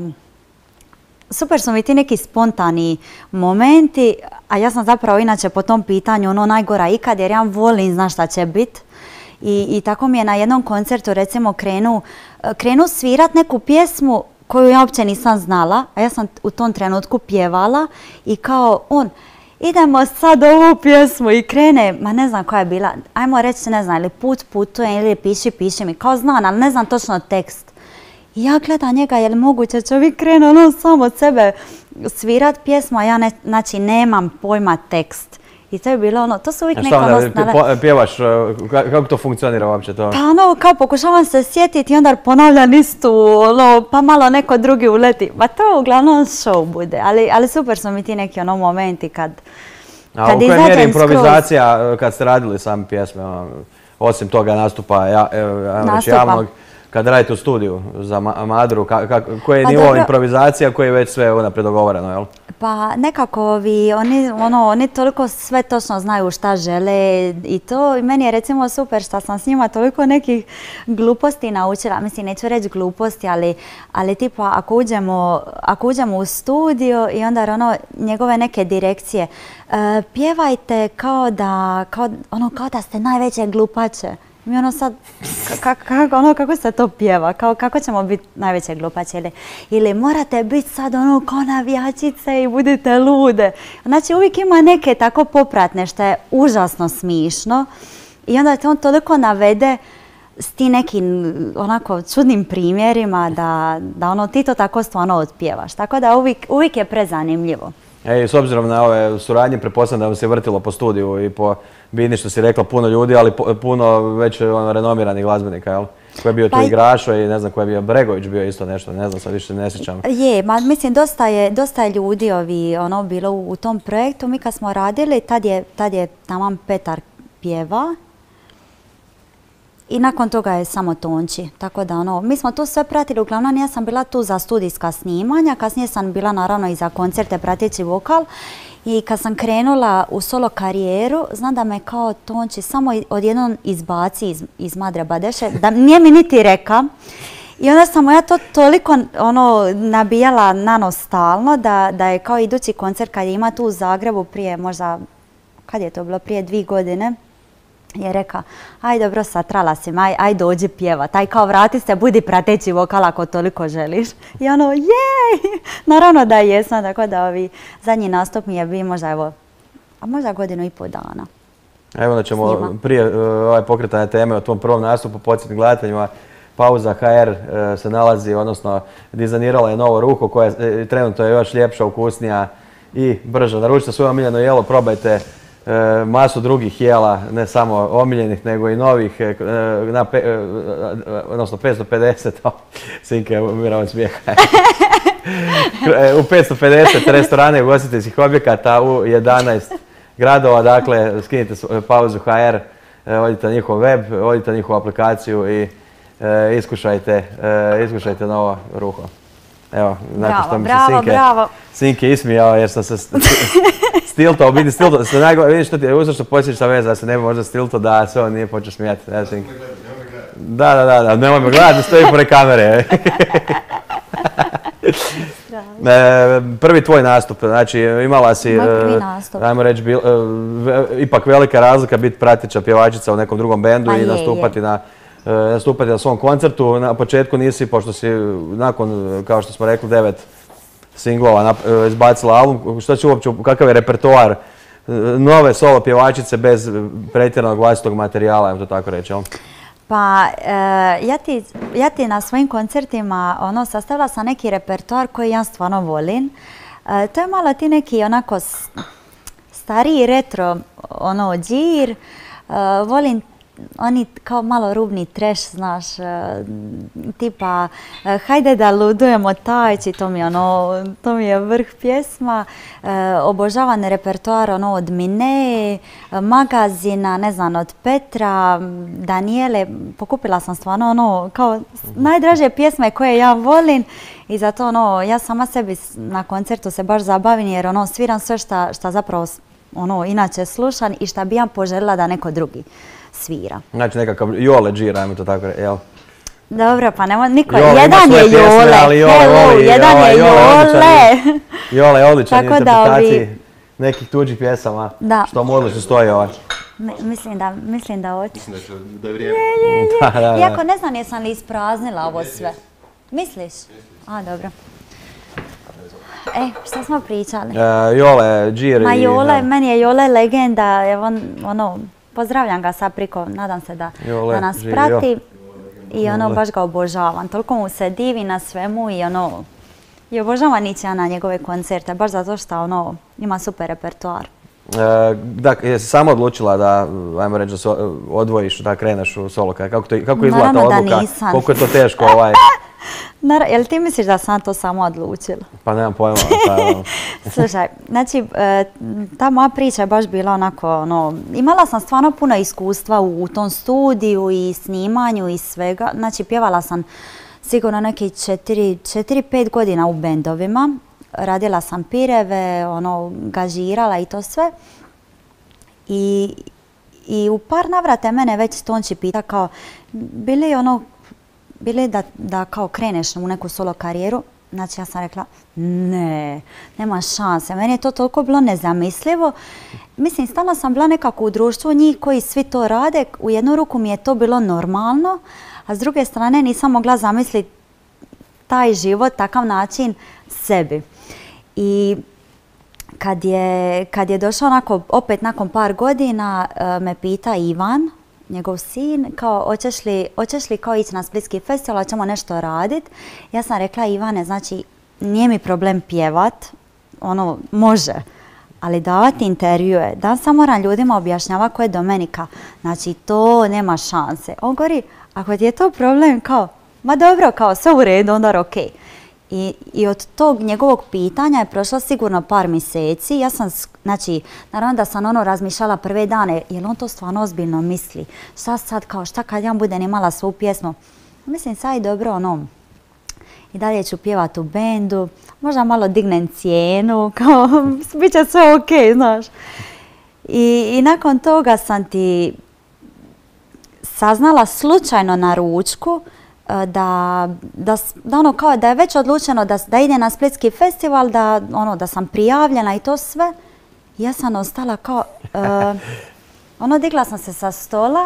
super su mi ti neki spontani momenti, a ja sam zapravo inače po tom pitanju ono najgora ikad jer ja volim, znaš šta će bit. I, i tako mi je na jednom koncertu recimo krenu, krenu svirat neku pjesmu koju ja uopće nisam znala, a ja sam u tom trenutku pjevala i kao on, idemo sad ovu pjesmu i krene, ma ne znam koja je bila, ajmo reći ne znam, ili put putuje ili piši piši mi, kao znam, ali ne znam točno tekst. I ja gledam njega, je li moguće čovjek krene ono sam od sebe svirat pjesmu, a ja ne, znači nemam pojma tekst. I to je bilo ono, to su uvijek neka ono... Šta pjevaš, kako to funkcionira uopće to? Pa ono, kao pokušavam se sjetiti i onda ponavljam istu, ono, pa malo neko drugi uleti. Pa to uglavnom show bude, ali, ali super su mi ti neki ono momenti kad... A kad u kojoj mjeri improvizacija kad ste radili sami pjesme, ono, osim toga nastupa, ja, ja, reći, javnog? Kad radite u studiju za Madru, koji je nivo improvizacija, koji je već sve unaprijed dogovoreno, jel? Pa nekako vi, oni, ono, oni toliko sve točno znaju šta žele i to. I meni je recimo super što sam s njima toliko nekih gluposti naučila. Mislim, neću reći gluposti, ali, ali tipa ako uđemo, ako uđemo u studio i onda ono, njegove neke direkcije, uh, pjevajte kao da, kao, ono, kao da ste najveće glupače. Mi ono sad, kako, ono, kako se to pjeva, kao, kako ćemo biti najveće glupače ili, ili morate biti sad ono kao navijačice i budite lude. Znači uvijek ima neke tako popratne što je užasno smišno i onda te on toliko navede s ti nekim onako čudnim primjerima da, da ono, ti to tako stvarno otpjevaš. Tako da uvijek, uvijek je prezanimljivo. Ej, s obzirom na ove suradnje, pretpostavljam da vam se vrtilo po studiju i po Bini, što si rekla, puno ljudi, ali puno već ono, renomiranih glazbenika, jel? Ko je bio tu i Grašo i ne znam ko je bio, Bregović bio isto nešto, ne znam, sad više ne sjećam. Je, ma mislim, dosta je, dosta je ljudi ovi, ono, bilo u, u tom projektu. Mi kad smo radili, tad je, tad je taman Petar pjeva. I nakon toga je samo Tonči, tako da ono, mi smo to sve pratili, uglavnom ja sam bila tu za studijska snimanja, kasnije sam bila naravno i za koncerte prateći vokal i kad sam krenula u solo karijeru, znam da me kao Tonči samo odjednom izbaci iz, iz Madre Badeše, da nije mi niti reka. I onda sam ja to toliko ono, nabijala na nos stalno da, da je kao idući koncert kad je ima tu u Zagrebu prije možda, kad je to bilo, prije dvije godine, je reka, aj dobro, satrala si me, aj, aj dođi pjevat, aj kao vrati se, budi prateći vokal ako toliko želiš. I ono, jej! Naravno da jesam, tako da ovi zadnji nastup mi je bio možda, evo, a možda godinu i pol dana. Evo da ćemo snima. Prije uh, ovaj pokretanje teme o tom prvom nastupu podsjetiti gledateljima. Pauza ha er uh, se nalazi, odnosno dizajnirala je novo ruho koje uh, trenutno je još ljepša, ukusnija i brža. Naručite svoje omiljeno jelo, probajte E, masu drugih jela, ne samo omiljenih, nego i novih, e, na pe, e, odnosno petsto pedeset, oh, Sinke, umira od smijeha. U petsto pedeset restorana i ugostiteljskih objekata u jedanaest gradova, dakle, skinite pauzu ha er, e, odite na njihov web, odite na njihovu aplikaciju i e, iskušajte, e, iskušajte novo ruho. Evo, nakon što mi se Sinke, Sinke ismijao jer sam se stilto, u biti stilto, vidiš što ti je uzro što počeš sa veza, da se ne bi možda stilto da se on nije počeo smijati. Ja, Sinke. Da, da, da, da, nemoj me gledati, stoji pored kamere. e, prvi tvoj nastup, znači imala si, ajmo reći, bil, e, ipak velika razlika biti pratića pjevačica u nekom drugom bendu pa i je, nastupati je. na nastupati na svom koncertu. Na početku nisi, pošto si nakon, kao što smo rekli, devet singlova izbacila album. Što će uopće, kakav je repertoar nove solo pjevačice bez pretjeranog vlastitog materijala, ajmo to tako reći, jel? Pa, e, ja, ti, ja ti na svojim koncertima ono, sastavila sam neki repertoar koji ja stvarno volim. E, to je malo ti neki onako stariji retro ono, džir. E, volim oni kao malo rubni trash, znaš, tipa hajde da ludujemo tajči, to mi je ono, to mi je vrh pjesma. Obožavan repertoar ono od Mine, Magazina, ne znam, od Petra, Danijele. Pokupila sam stvarno ono kao najdraže pjesme koje ja volim i zato ono, ja sama sebi na koncertu se baš zabavim jer ono sviram sve šta, šta zapravo ono inače slušam i šta bi ja poželjela da neko drugi svira. Znači nekakav Jole džir, ajmo to tako reći, jel? Dobro, pa nema niko. Jole, jedan je Jole, hello, jedan je Jole. Jole je odličan interpretaciji nekih tuđih pjesama, da. Što mu odlično stoji ovaj. Mislim da, mislim da hoće. Mislim da je vrijeme. Je, je, je. Da, da, da. Iako ne znam jesam li ispraznila ovo sve. Misliš? A, dobro. E, što smo pričali? Uh, Jole, džir. Ma Jole, meni je Jole legenda, evo ono, pozdravljam ga sad priko, nadam se da, Jole, da nas živio. Prati i ono, Jole. Baš ga obožavam. Toliko mu se divi na svemu i ono, i obožavam ići na njegove koncerte, baš zato što ono, ima super repertoar. E, da, jesi samo odlučila da, ajmo reći, da se odvojiš, da kreneš u solo, kako, to, kako izgleda ta odluka, koliko je to teško ovaj? Nar jel ti misliš da sam to samo odlučila? Pa nemam pojma. Pa, slušaj, znači ta moja priča je baš bila onako, ono, imala sam stvarno puno iskustva u, u tom studiju i snimanju i svega. Znači pjevala sam sigurno neki četiri pet godina u bendovima. Radila sam pireve, ono, gažirala i to sve. I, i u par navrata mene već Tonči pita kao, bili ono, bili da, da kao kreneš u neku solo karijeru, znači ja sam rekla ne, nema šanse. Meni je to toliko bilo nezamislivo. Mislim, stalno sam bila nekako u društvu njih koji svi to rade. U jednu ruku mi je to bilo normalno, a s druge strane nisam mogla zamisliti taj život, takav način sebi. I kad je, kad je došao onako, opet nakon par godina, me pita Ivan, njegov sin, kao hoćeš li, hoćeš li kao ići na Splitski festival, ćemo nešto raditi. Ja sam rekla Ivane, znači nije mi problem pjevat, ono može, ali davati intervjue, da sam moram ljudima objašnjavati ko je Domenica, znači to nema šanse. On govori, ako ti je to problem, kao, ma dobro, kao sve u redu, onda ok. I, I od tog njegovog pitanja je prošlo sigurno par mjeseci. Ja sam, znači, naravno da sam ono razmišljala prve dane, jel on to stvarno ozbiljno misli? Šta sad, kao šta kad ja budem imala svoju pjesmu? Mislim, sad i dobro, ono, i dalje ću pjevat u bendu, možda malo dignem cijenu, kao, bit će sve ok, znaš. I, I nakon toga sam ti saznala slučajno na ručku da, da, da ono kao da je već odlučeno da, da ide na Splitski festival, da, ono, da sam prijavljena i to sve. Ja sam ostala kao, uh, ono digla sam se sa stola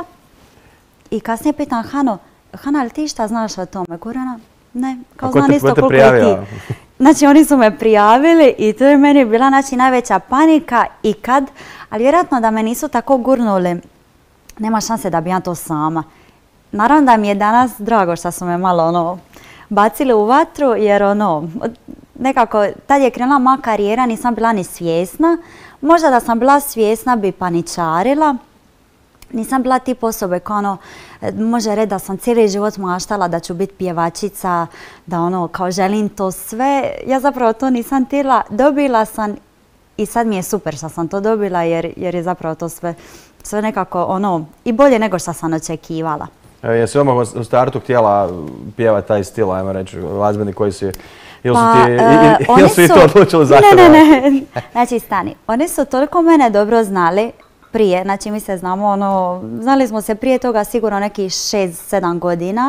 i kasnije pitam Hanu, Hana, ali ti šta znaš o tome? Gorana, ne, kao znam isto koliko i ti. Znači oni su me prijavili i to je meni bila znači, najveća panika ikad, ali vjerojatno da me nisu tako gurnuli, nema šanse da bi ja to sama. Naravno da mi je danas drago što su me malo ono, bacili u vatru jer ono, nekako tad je krenula moja karijera, nisam bila ni svjesna. Možda da sam bila svjesna bi paničarila. Nisam bila tip osobe kao ono, može reći da sam cijeli život maštala da ću biti pjevačica, da ono, kao želim to sve. Ja zapravo to nisam htjela, dobila sam i sad mi je super što sam to dobila jer, jer je zapravo to sve, sve nekako ono, i bolje nego što sam očekivala. Jesi odmah u startu htjela pjevati taj stil, ajmo reći, glazbeni koji si... Ili Pa, su, ti, uh, ili su i to odlučili za tebe? Ne, ne, ne. Znači, stani. Oni su toliko mene dobro znali prije. Znači, mi se znamo, ono, znali smo se prije toga sigurno nekih šest, sedam godina.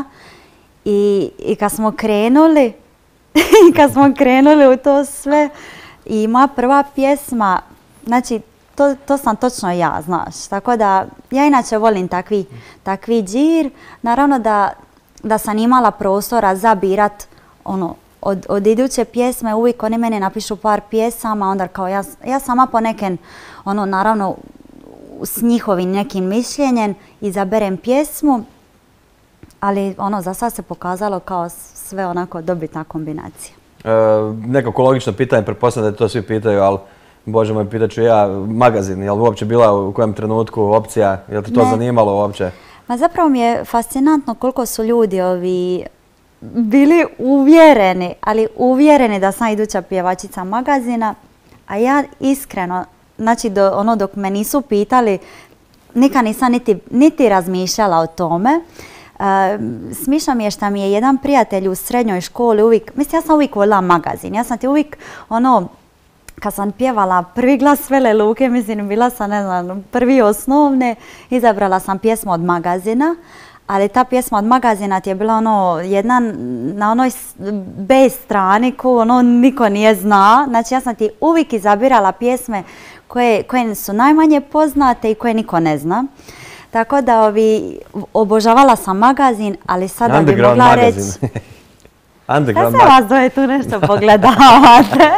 I, i kad smo krenuli, kad smo krenuli u to sve, i moja prva pjesma, znači, to, to sam točno ja, znaš. Tako da, ja inače volim takvi, takvi džir. Naravno da, da sam imala prostora za birat, ono, Od, od iduće pjesme uvijek oni mene napišu par pjesama, onda kao ja, ja sama po nekem, ono naravno s njihovim nekim mišljenjem izaberem pjesmu, ali ono za sad se pokazalo kao sve onako dobitna kombinacija. E, nekako logično pitanje, pretpostavljam da to svi pitaju, ali Bože moj, pitat ću ja, magazin, je li uopće bila u kojem trenutku opcija, je li te to ne. zanimalo uopće? Ma zapravo mi je fascinantno koliko su ljudi ovi bili uvjereni, ali uvjereni da sam iduća pjevačica magazina, a ja iskreno, znači do, ono dok me nisu pitali, nikad nisam niti, niti razmišljala o tome. Uh, smišno mi je što mi je jedan prijatelj u srednjoj školi uvijek, mislim ja sam uvijek voljela magazin, ja sam ti uvijek ono, kad sam pjevala prvi glas Vele Luke, mislim bila sam ne znam, prvi osnovne, izabrala sam pjesmu od magazina. Ali ta pjesma od magazina ti je bila ono jedna na onoj B strani koju ono niko nije zna. Znači ja sam ti uvijek izabirala pjesme koje, koje su najmanje poznate i koje niko ne zna. Tako da ovi, obožavala sam magazin, ali sada bi mogla reći... Da se vas dvoje tu nešto pogledavate.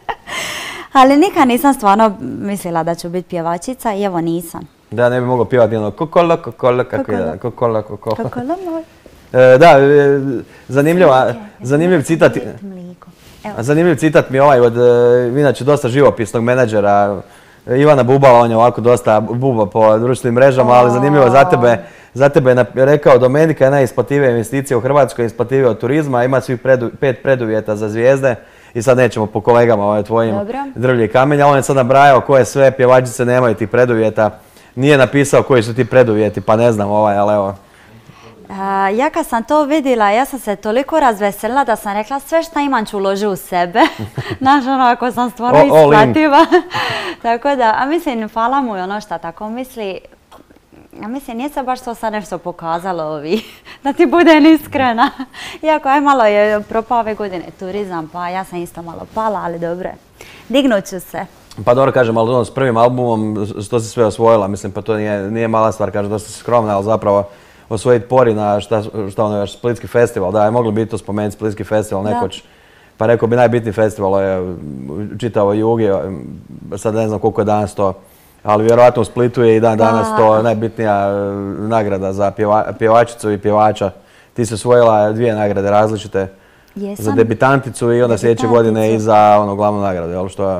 Ali nikad nisam stvarno mislila da ću biti pjevačica i evo nisam. Da, ne bi mogao pjevati ono kokolo, kokolo, kako je, kokolo, kokolo. Kokolo moj. Da, zanimljiv citat. Zanimljiv citat mi je ovaj od, inače, dosta živopisnog menadžera Ivana Bubala, on je ovako dosta buba po društvenim mrežama, ali zanimljivo za tebe. Za tebe je rekao, Domenica je najisplativija investicija u Hrvatskoj, isplativija od turizma, ima svih pet preduvjeta za zvijezde. I sad nećemo po kolegama ovaj, tvojim drvlje i kamenja. On je sad nabrajao koje sve pjevačice nemaju tih preduvjeta. Nije napisao koji su ti preduvjeti, pa ne znam ovaj, ali evo. A, ja kad sam to vidjela, ja sam se toliko razveselila da sam rekla sve što imam ću uložiti u sebe. Znaš, ono, ako sam stvarno isplativa. Tako da, a mislim, hvala mu i ono što tako misli. Ja mislim, nije se baš to sad nešto pokazalo ovi, da ti budem iskrena. Iako aj malo je propao ove godine turizam, pa ja sam isto malo pala, ali dobro. Dignut ću se. Pa dobro kažem, ali ono, s prvim albumom što si sve osvojila, mislim, pa to nije, nije mala stvar, kažem, dosta si skromna, ali zapravo osvojiti pori na šta, šta ono još, Splitski festival, da je moglo biti to spomenuti, Splitski festival nekoć. Pa rekao bi najbitniji festival je čitavo Jugi, sad ne znam koliko je danas to. Ali vjerojatno u Splitu je i dan danas to najbitnija nagrada za pjevačicu i pjevača. Ti si osvojila dvije nagrade različite. Za debitanticu i onda sljedeće godine i za ono glavnu nagradu, jel što je?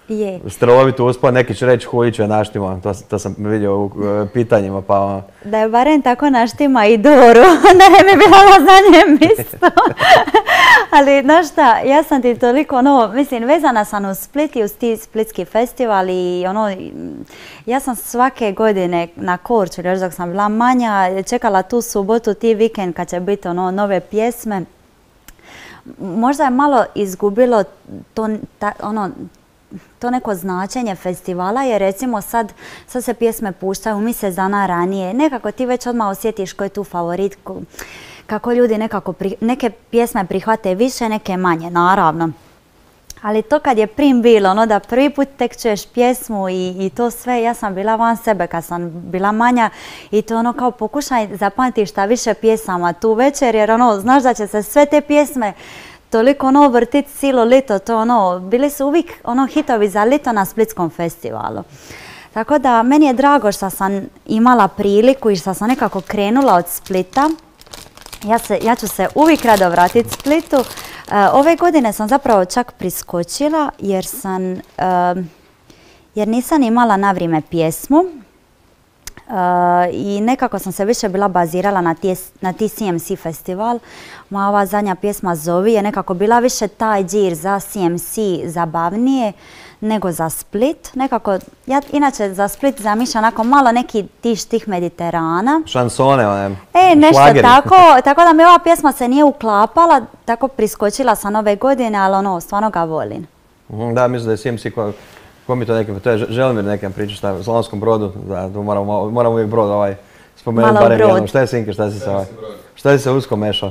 Je. Strelovito uspao, neki će reći Hujić je naštimo, to, to sam vidio u uh, pitanjima, pa ono. Da je barem tako naštima i Doru, onda ne bi bila na zadnjem mjestu. Ali, znaš šta, ja sam ti toliko, ono, mislim, vezana sam uz Split i uz ti Splitski festival i ono, ja sam svake godine na Korčuli, još dok sam bila manja, čekala tu subotu, ti vikend kad će biti ono, nove pjesme. Možda je malo izgubilo to, ta, ono, to neko značenje festivala, jer recimo sad, sad se pjesme puštaju mjesec dana ranije. Nekako ti već odmah osjetiš ko je tu favorit, ko, kako ljudi nekako pri, neke pjesme prihvate više, neke manje, naravno. Ali to kad je prim bilo, ono da prvi put tek čuješ pjesmu i, i to sve, ja sam bila van sebe kad sam bila manja i to ono kao pokušaj zapamtiti šta više pjesama tu večer, jer ono, znaš da će se sve te pjesme toliko ono vrtit cijelo lito, to ono, bili su uvijek ono hitovi za lito na Splitskom festivalu. Tako da meni je drago što sam imala priliku i što sam nekako krenula od Splita. Ja, se, ja ću se uvijek rado vratiti Splitu. Uh, ove godine sam zapravo čak priskočila jer sam, uh, jer nisam imala na vrijeme pjesmu. Uh, I nekako sam se više bila bazirala na, tije, na ti C M C festival. Moja ova zadnja pjesma Zovi je nekako bila više taj džir za C M C zabavnije nego za Split. Nekako, ja inače za Split zamišljam onako malo neki ti štih Mediterana. Šansone, one, E, nešto šlageri. tako, tako da mi ova pjesma se nije uklapala, tako priskočila sam ove godine, ali ono, stvarno ga volim. Da, mislim da je C M C, ko, ko mi to nekim, to je Želimir nekim priča, šta je u Slavonskom Brodu, da, tu moramo, moramo uvijek Brod ovaj spomenuti barem jednom. Šta je Sinke, šta si se ovaj, šta si se usko mešao?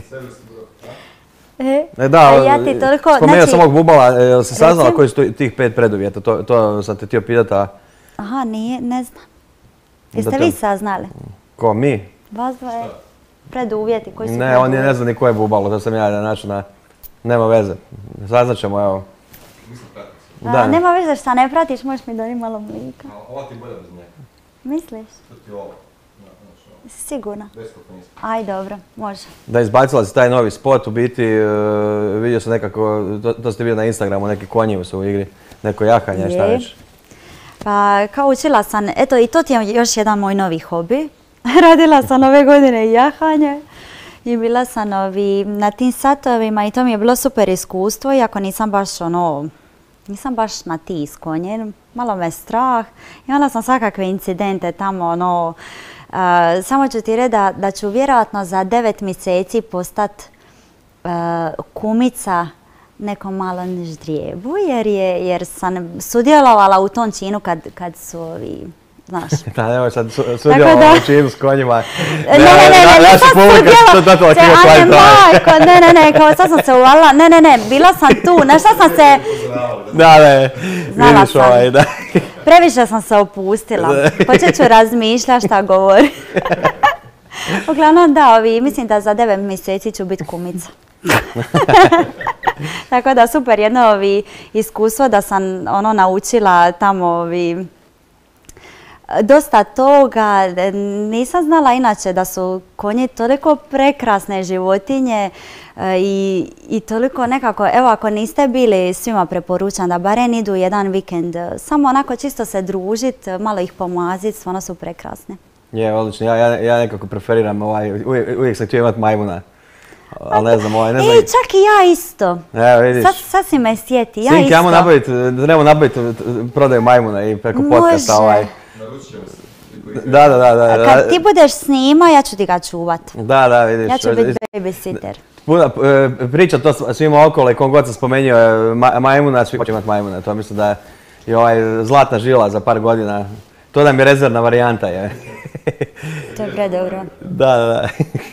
E, E, da, a ja ti toliko, spomenuo znači, sam ovog Bubala, jel si saznala recim? koji su tih pet preduvjeta, to, to sam te htio pitati, a Aha, nije, ne znam. Jeste Da te- vi saznali? ko mi? Vas dva je preduvjeti koji su Ne, preduvjeti. on je ne zna ni ko je Bubalo, to sam ja način na, nema veze, saznat ćemo, evo. A, Da, nema veze šta ne pratiš, možeš mi donijeti malo mlika. A ova ti bolje bez njega. Misliš? To ti ovo. Ja, znači ovo. Jesi sigurna? Beskopno nisam. Aj, dobro, može. Da, izbacila si taj novi spot, u biti e, vidio sam nekako, to, to ste vidio na Instagramu, neki konji su u igri, neko jahanje, šta Je. već. Pa kao učila sam, eto i to ti je još jedan moj novi hobi. Radila sam ove godine i jahanje i bila sam ovi, na tim satovima i to mi je bilo super iskustvo, iako nisam baš ono, nisam baš na ti s konjem, malo me strah. Imala sam svakakve incidente tamo, ono, uh, samo ću ti reći da, da ću vjerojatno za devet mjeseci postat uh, kumica nekom malom ždrijebu, jer, je, jer sam sudjelovala u tom činu kad, kad su ovi, znaš. Da, nemoj sad su- da- sudjelovao u činu s konjima. Ne, ne, ne, ne, ja ću nisam povukati to sudjelovala. to krivo Če, shvatiti. ajme, majko, ne, ne, ne, kao sad sam se uvalila, ne, ne, ne, bila sam tu, na šta sam se, Da, ne, Znala vidiš sam. ovaj, da. previše sam se opustila, počet ću razmišljati šta govori. Uglavnom da, ovi, mislim da za devet mjeseci ću biti kumica. Tako da super, jedno ovi iskustvo da sam ono naučila tamo ovi dosta toga. Nisam znala inače da su konji toliko prekrasne životinje e, i, i toliko nekako, evo ako niste bili, svima preporučam da barem idu jedan vikend, samo onako čisto se družit, malo ih pomazit, stvarno su prekrasne. Je, odlično, ja, ja, ja nekako preferiram ovaj, uvijek, uvijek sam htio imati majmuna. Ali ne znam, ovaj, ne znam. E, čak i ja isto. Evo, vidiš. Sad, sad si me sjeti, ja Sinki, isto. ajmo nabaviti, trebamo nabaviti prodaju majmuna i preko Može. podcasta ovaj. Naručit ćemo se. Da, da, da, da. Kad ti budeš snima, ja ću ti ga čuvat. Da, da, vidiš. Ja ću biti babysitter. Puno, e, priča to svima okolo i kom god sam spomenuo e, ma, majmuna, svi hoće imati majmuna. To mislim da je ovaj zlatna žila za par godina. To nam je rezervna varijanta. Je. To je predobro. Da, da, da.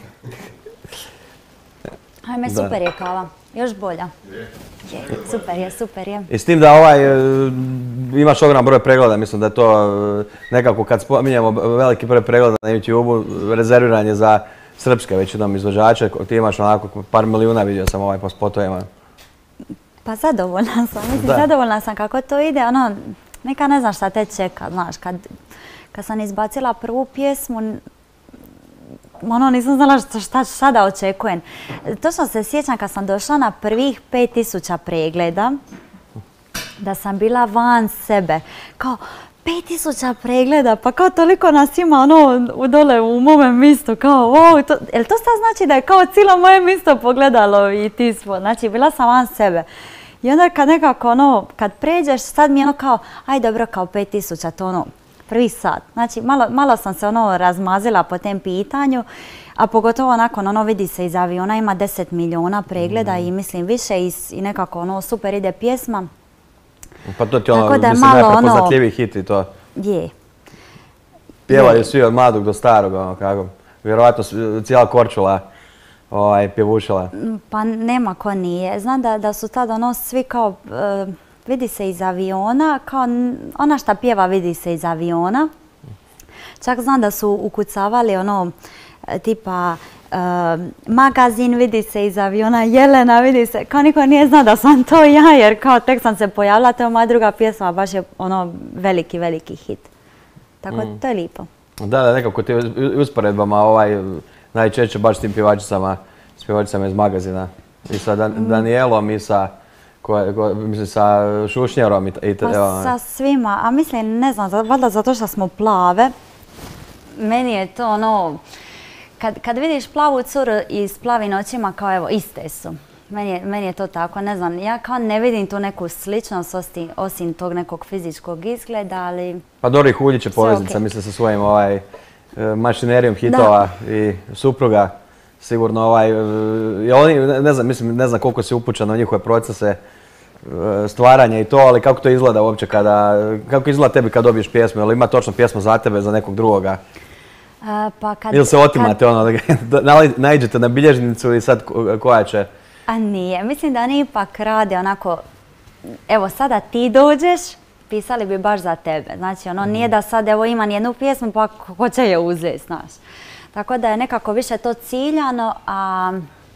Ajme, Da. super je kava. Još bolja. Je, super je, super je. I s tim da ovaj, e, imaš ogroman broj pregleda, mislim da je to e, nekako kad spominjemo veliki broj pregleda na YouTube-u, rezerviran je za srpske većinom izvođače, ti imaš onako par milijuna, vidio sam ovaj po spotovima. Pa zadovoljna sam, mislim, Da. zadovoljna sam kako to ide, ono, neka ne znam šta te čeka, znaš, kad, kad sam izbacila prvu pjesmu, n- ono, nisam znala šta, šta, šta da očekujem. Točno se sjećam kad sam došla na prvih pet tisuća pregleda da sam bila van sebe. Kao, pet tisuća pregleda, pa kao toliko nas ima ono dole u mome mistu, kao wow, to, jel to sad znači da je kao cijelo moje misto pogledalo i ti smo, znači bila sam van sebe. I onda kad nekako ono, kad pređeš, sad mi je ono kao, aj dobro, kao pet tisuća, to ono, prvi sat. Znači malo, malo sam se ono razmazila po tem pitanju, a pogotovo nakon ono vidi se iz aviona ima deset milijuna pregleda mm. i mislim više i, i nekako ono super ide pjesma. Pa to ti ono, mislim, najprepoznatljiviji hit i to. Je. Pjevaju svi od mladog do starog, ono kako. Vjerovatno cijela Korčula ovaj, pjevušila. Pa nema ko nije. Znam da, da su tada ono svi kao, uh, vidi se iz aviona, kao ona šta pjeva vidi se iz aviona. Čak znam da su ukucavali ono, tipa, Uh, magazin vidi se iz aviona, Jelena vidi se, kao niko nije znao da sam to ja, jer kao tek sam se pojavila, to je moja druga pjesma, baš je ono veliki, veliki hit. Tako mm. to je lijepo. Da, da, nekako ti usporedbama ovaj, najčešće baš s tim pjevačicama, s pjevačicama iz magazina. I sa Dan mm. Danielom i sa, ko, ko, mislim, sa Šušnjarom. I, i, pa evo, sa svima, a mislim, ne znam, valjda zato što smo plave, meni je to ono, Kad, kad vidiš plavu curu i s plavim očima, kao evo, iste su. Meni je, meni je to tako, ne znam, ja kao ne vidim tu neku sličnost osim, osim tog nekog fizičkog izgleda, ali... Pa Dori Huljić je poveznica, okay. mislim, sa svojim ovaj, mašinerijom hitova da. I supruga. Sigurno ovaj, oni, ne znam, mislim, ne znam koliko si upućen na njihove procese stvaranja i to, ali kako to izgleda uopće kada, kako izgleda tebi kad dobiješ pjesmu, ili ima točno pjesmu za tebe, za nekog drugoga? Uh, pa kad, ili se otimate kad, ono, da naiđete na bilježnicu i sad koja će? A nije, mislim da oni ipak rade onako, evo sada ti dođeš, pisali bi baš za tebe. Znači ono, nije da sad evo imam jednu pjesmu pa ko će je uzeti, znaš. Tako da je nekako više to ciljano, a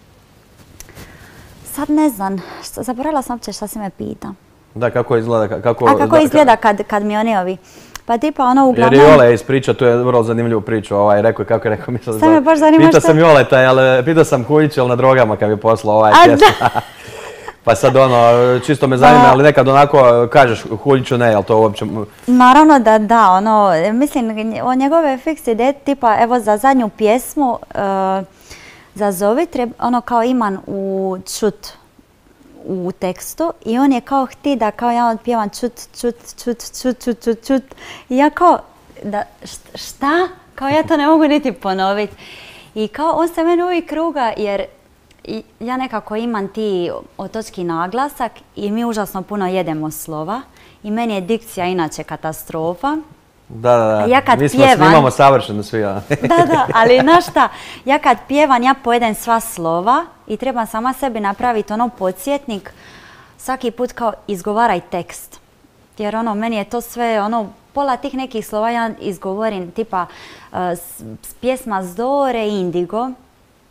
sad ne znam, zaboravila sam uopće šta si me pita. Da, kako izgleda? Kako, a kako izgleda kad, kad mi oni ovi... Pa tipa ono uglavnom... Jer Jole je ispričao, tu je vrlo zanimljivu priču, ovaj, rekao je kako je rekao, mislim da... me baš zanima pitao sam Joleta, ali pitao sam Huljića, ali na drogama kad mi je poslao ovaj pjesma. Pa sad ono, čisto me zanima, ali nekad onako kažeš Huljiću ne, jel to uopće... Naravno da da, ono, mislim, o njegove fiks ide, tipa, evo za zadnju pjesmu, uh, za Zovi, treba, ono kao iman u čut u tekstu i on je kao hti da kao ja odpjevam čut, čut, čut, čut, čut, čut, čut. I ja kao, da, šta? Kao ja to ne mogu niti ponoviti. I kao on se meni uvijek kruga jer ja nekako imam ti otočki naglasak i mi užasno puno jedemo slova i meni je dikcija inače katastrofa. Da, da, da. Ja kad mi smo pjevan, snimamo savršeno svi. Ja. Da, da, ali znaš šta, ja kad pjevam, ja pojedem sva slova i trebam sama sebi napraviti ono podsjetnik svaki put kao izgovaraj tekst. Jer ono, meni je to sve, ono, pola tih nekih slova ja izgovorim, tipa uh, pjesma Zdore, Indigo. Uh,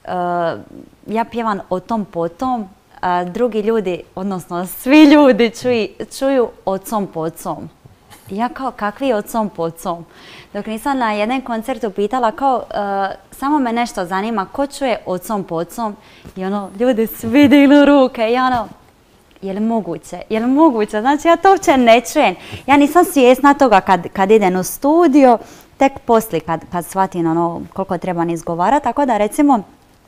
ja pjevam o tom potom, a drugi ljudi, odnosno svi ljudi čuju, čuju ocom pocom. Ja kao, kakvi ocom pocom? Dok nisam na jednom koncertu pitala kao, uh, samo me nešto zanima, ko čuje ocom pocom? I ono, ljudi svi dignu ruke i ono, je li moguće? Je li moguće? Znači ja to uopće ne čujem. Ja nisam svjesna toga kad, kad idem u studio, tek poslije kad, kad shvatim ono koliko trebam izgovarati. Tako da recimo,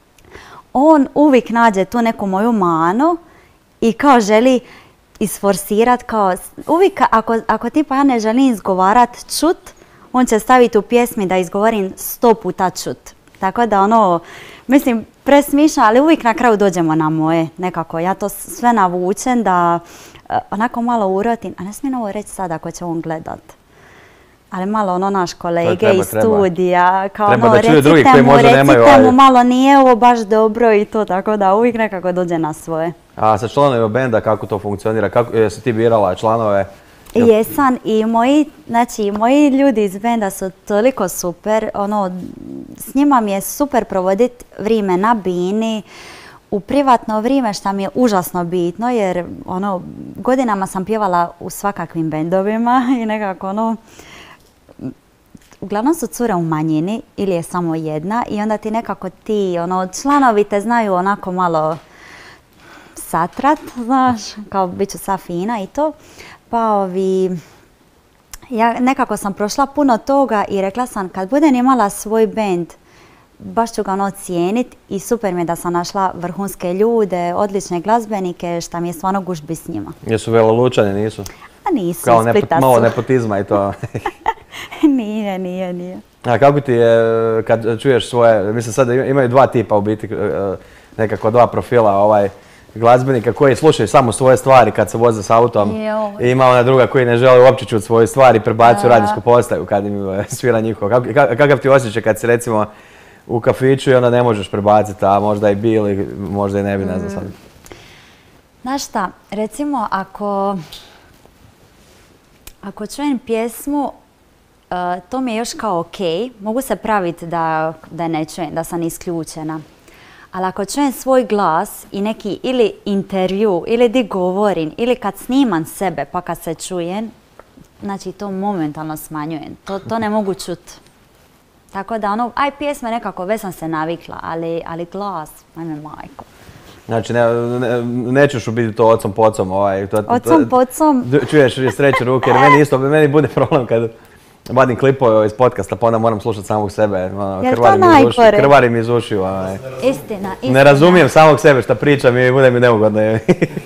on uvijek nađe tu neku moju manu i kao želi isforsirat, kao uvijek ako, ako tipa ja ne želim izgovarat čut, on će staviti u pjesmi da izgovorim sto puta čut. Tako da ono, mislim, presmišno, ali uvijek na kraju dođemo na moje. Nekako, ja to sve navučem da uh, onako malo urotim, a ne smijem ovo reći sada ako će on gledat. Ali malo ono naš kolege treba, iz studija, kao treba ono, da čuju drugi koji možda nemaju... recite mu malo nije ovo baš dobro i to, tako da uvijek nekako dođe na svoje. A sa članovima benda kako to funkcionira? Kako, jesi ti birala članove? Jesam i moji, znači, moji ljudi iz benda su toliko super, ono, s njima mi je super provoditi vrijeme na bini, u privatno vrijeme što mi je užasno bitno jer ono, godinama sam pjevala u svakakvim bendovima i nekako ono, uglavnom su cure u manjini ili je samo jedna i onda ti nekako ti, ono, članovi te znaju onako malo satrat, znaš, kao bit ću sva fina i to. Pa ovi, ja nekako sam prošla puno toga i rekla sam kad budem imala svoj bend, baš ću ga ono cijenit i super mi je da sam našla vrhunske ljude, odlične glazbenike, šta mi je stvarno gužbi s njima. Jesu Velolučani, nisu? A nisu, kao iz Splita su. Malo nepotizma i to. Nije, nije, nije. A kako ti je kad čuješ svoje, mislim sad imaju dva tipa u biti, nekako dva profila, ovaj glazbenika koji slušaju samo svoje stvari kad se voze s autom i ima ona druga koji ne žele uopće čuti svoje stvari, prebacuju radijsku postaju kad im svira njihovo. Kakav ti osjećaj kad si recimo u kafiću i onda ne možeš prebaciti, a možda i bi ili možda i ne bi, ne znam sad. Znaš šta, recimo ako, ako čujem pjesmu, Uh, to mi je još kao ok, mogu se praviti da, da ne čujem, da sam isključena. Ali ako čujem svoj glas i neki ili intervju, ili di govorim, ili kad snimam sebe pa kad se čujem, znači to momentalno smanjujem. To, to ne mogu čuti. Tako da ono, aj pjesme nekako već sam se navikla, ali, ali glas, ajme majko. Znači, ne, ne, nećeš u biti to ocom pocom. Ovaj, to, ocom pocom? Čuješ sreće ruke, jer meni isto, meni bude problem kad vadim klipove iz podcasta, pa onda moram slušati samog sebe. Ono, je to najgore? Krvari mi iz ušiju. Ovaj. Istina, istina. Ne razumijem samog sebe šta pričam i bude mi neugodno.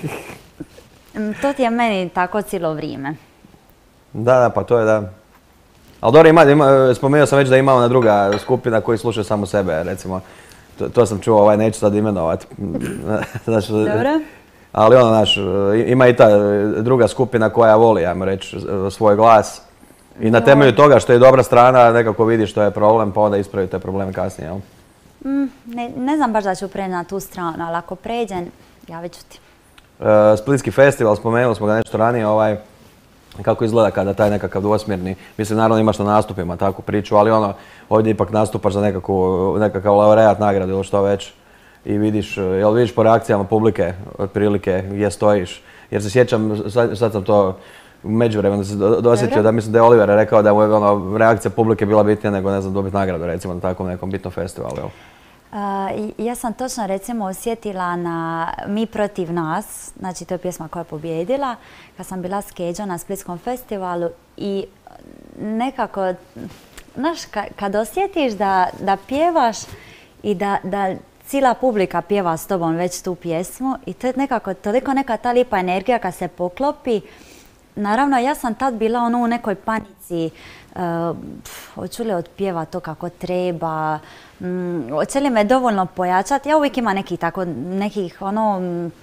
To ti je meni tako cijelo vrijeme. Da, da, pa to je da. Ali dobro, ima, ima, spomenuo sam već da ima ona druga skupina koji slušaju samo sebe, recimo. To, to sam čuo, ovaj, neću sad imenovati. Znači, dobro. Ali ono, znaš, ima i ta druga skupina koja voli, ajmo reći, svoj glas. I na temelju toga što je dobra strana, nekako vidi što je problem, pa onda ispravi te probleme kasnije, jel? Mm, ne, ne znam baš da ću preći na tu stranu, ali ako pređem, javit ću ti. E, Splitski festival, spomenuli smo ga nešto ranije, ovaj, kako izgleda kada taj nekakav dvosmjerni, mislim naravno imaš na nastupima takvu priču, ali ono, ovdje ipak nastupaš za nekakvu, nekakav laureat nagradu ili što već i vidiš, jel vidiš po reakcijama publike, otprilike, gdje stojiš, jer se sjećam, sad, sad sam to u međuvremenu se dosjetio da mislim da je Oliver rekao da je ono, reakcija publike bila bitnija nego ne znam dobiti nagradu recimo na takvom nekom bitnom festivalu. Jel? Uh, ja sam točno recimo osjetila na Mi protiv nas, znači to je pjesma koja je pobjedila, kad sam bila s Keđom na Splitskom festivalu i nekako, znaš, ka, kad osjetiš da, da pjevaš i da, da cijela publika pjeva s tobom već tu pjesmu i to je nekako toliko neka ta lijepa energija kad se poklopi. Naravno, ja sam tad bila ono u nekoj panici, uh, hoću li otpjeva to kako treba, um, hoće li me dovoljno pojačati. Ja uvijek imam nekih tako, nekih ono,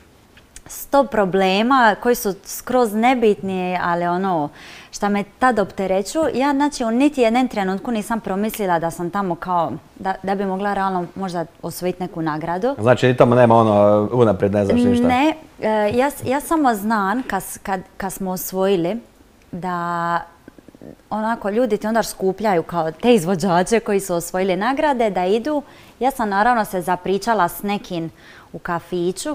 sto problema koji su skroz nebitni, ali ono, šta me tad optereću. Ja, znači, u niti jednom trenutku nisam promislila da sam tamo kao, da, da bi mogla realno možda osvojiti neku nagradu. Znači, ni tamo nema ono, unaprijed ne znaš ništa? Ne, ja, ja samo znam kad, kad, kad smo osvojili da onako ljudi ti onda skupljaju kao te izvođače koji su osvojili nagrade da idu. Ja sam naravno se zapričala s nekim u kafiću.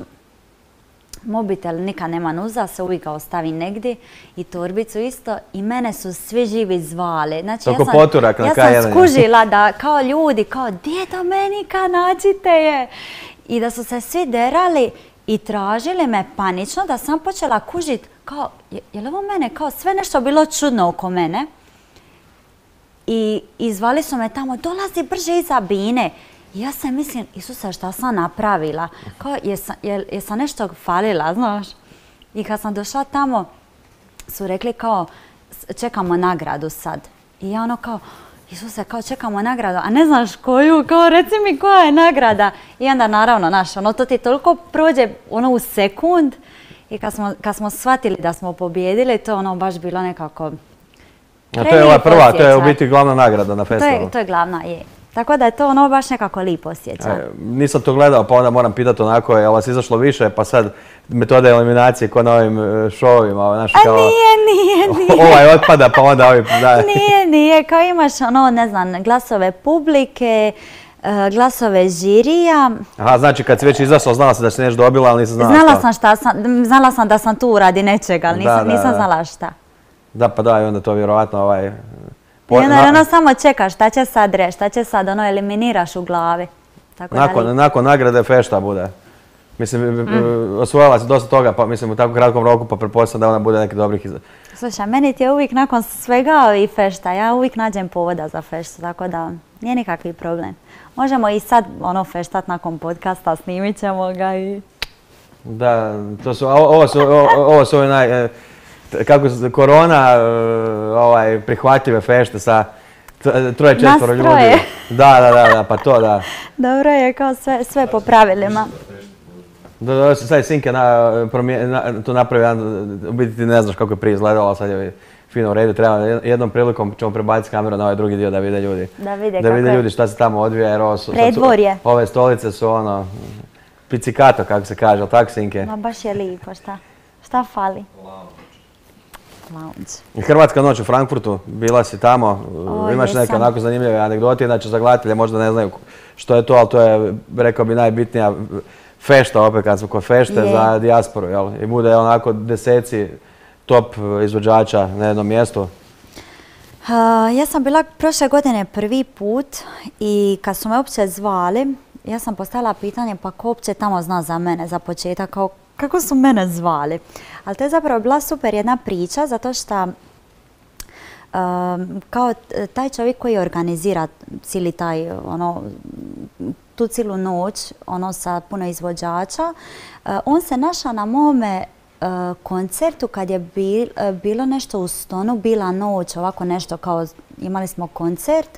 Mobitel nikad nema uza se, uvijek ga ostavim negdje i torbicu isto i mene su svi živi zvali. Znači, ja sam, poturak na ja sam skužila da kao ljudi, kao djedo Menika, nađite je. I da su se svi derali i tražili me panično da sam počela kužiti kao, je, je li ovo mene, kao sve nešto bilo čudno oko mene. I, i zvali su me tamo, dolazi brže iza Bine. I ja se mislim, Isuse, šta sam napravila? Kao, jesam, jesam nešto falila, znaš? I kad sam došla tamo, su rekli kao, čekamo nagradu sad. I ja ono kao, Isuse, kao čekamo nagradu, a ne znaš koju, kao reci mi koja je nagrada. I onda naravno, znaš, ono to ti toliko prođe ono u sekund. I kad smo, kad smo shvatili da smo pobjedili, to ono baš bilo nekako... A to je ova prva, to je u biti glavna nagrada na festivalu. To je, to je glavna, je. Tako da je to ono baš nekako lipo osjeća. E, nisam to gledao, pa onda moram pitati onako, je li vas izašlo više, pa sad metode eliminacije ko na ovim šovima. Znaš, A kao, nije, nije, nije. Ovaj otpada, pa onda ovi... Da. Nije, nije, kao imaš ono, ne znam, glasove publike, glasove žirija. Aha, znači kad si već izašla, znala si da si nešto dobila, ali nisam znala znala šta. Sam šta sam, znala sam da sam tu radi nečega, ali nisam, da, da, nisam da. znala šta. Da, pa da, i onda to vjerovatno ovaj... I onda ono samo čekaš šta će sad reći, šta će sad, ono eliminiraš u glavi. Tako nakon, da li... nakon nagrade fešta bude. Mislim, mm. osvojila se dosta toga, pa mislim u tako kratkom roku, pa pretpostavljam da ona bude neki dobrih izgleda. Slušaj, meni ti je uvijek nakon svega i fešta, ja uvijek nađem povoda za feštu, tako da nije nikakvi problem. Možemo i sad ono feštat nakon podcasta, snimit ćemo ga i... Da, to su, ovo su, ovo su ove naj... Kako su, korona, ovaj, prihvatljive fešte sa troje, četvoro ljudi. Da, da, da, da, pa to da. Dobro je, kao sve, sve po pravilima. Da, da, sad je Sinke na, na, to napravio, u biti ti ne znaš kako je prije izgledalo, sad je fino u redu. Treba, jednom prilikom ćemo prebaciti kameru na ovaj drugi dio da vide ljudi. Da vide, da vide kako ljudi šta se tamo odvija, jer ovo su, predvorje. Su, ove stolice su ono, pizzicato kako se kaže, ali tako Sinke? Ma baš je lipo, šta? Šta fali? Lounge. Hrvatska noć u Frankfurtu, bila si tamo, o, imaš jesam. neke onako zanimljive anegdote, znači za gledatelje možda ne znaju što je to, ali to je, rekao bi, najbitnija fešta, opet kad smo kod fešte, je. Za dijasporu, jel? I bude onako deseci top izvođača na jednom mjestu. Uh, ja sam bila prošle godine prvi put i kad su me uopće zvali, ja sam postavila pitanje pa ko uopće tamo zna za mene, za početak, kao kako su mene zvali. Ali to je zapravo bila super jedna priča, zato što um, kao taj čovjek koji organizira cijeli taj, ono, tu cijelu noć, ono sa puno izvođača, uh, on se našao na mome uh, koncertu kad je bil, uh, bilo nešto u Stonu, bila noć, ovako nešto kao imali smo koncert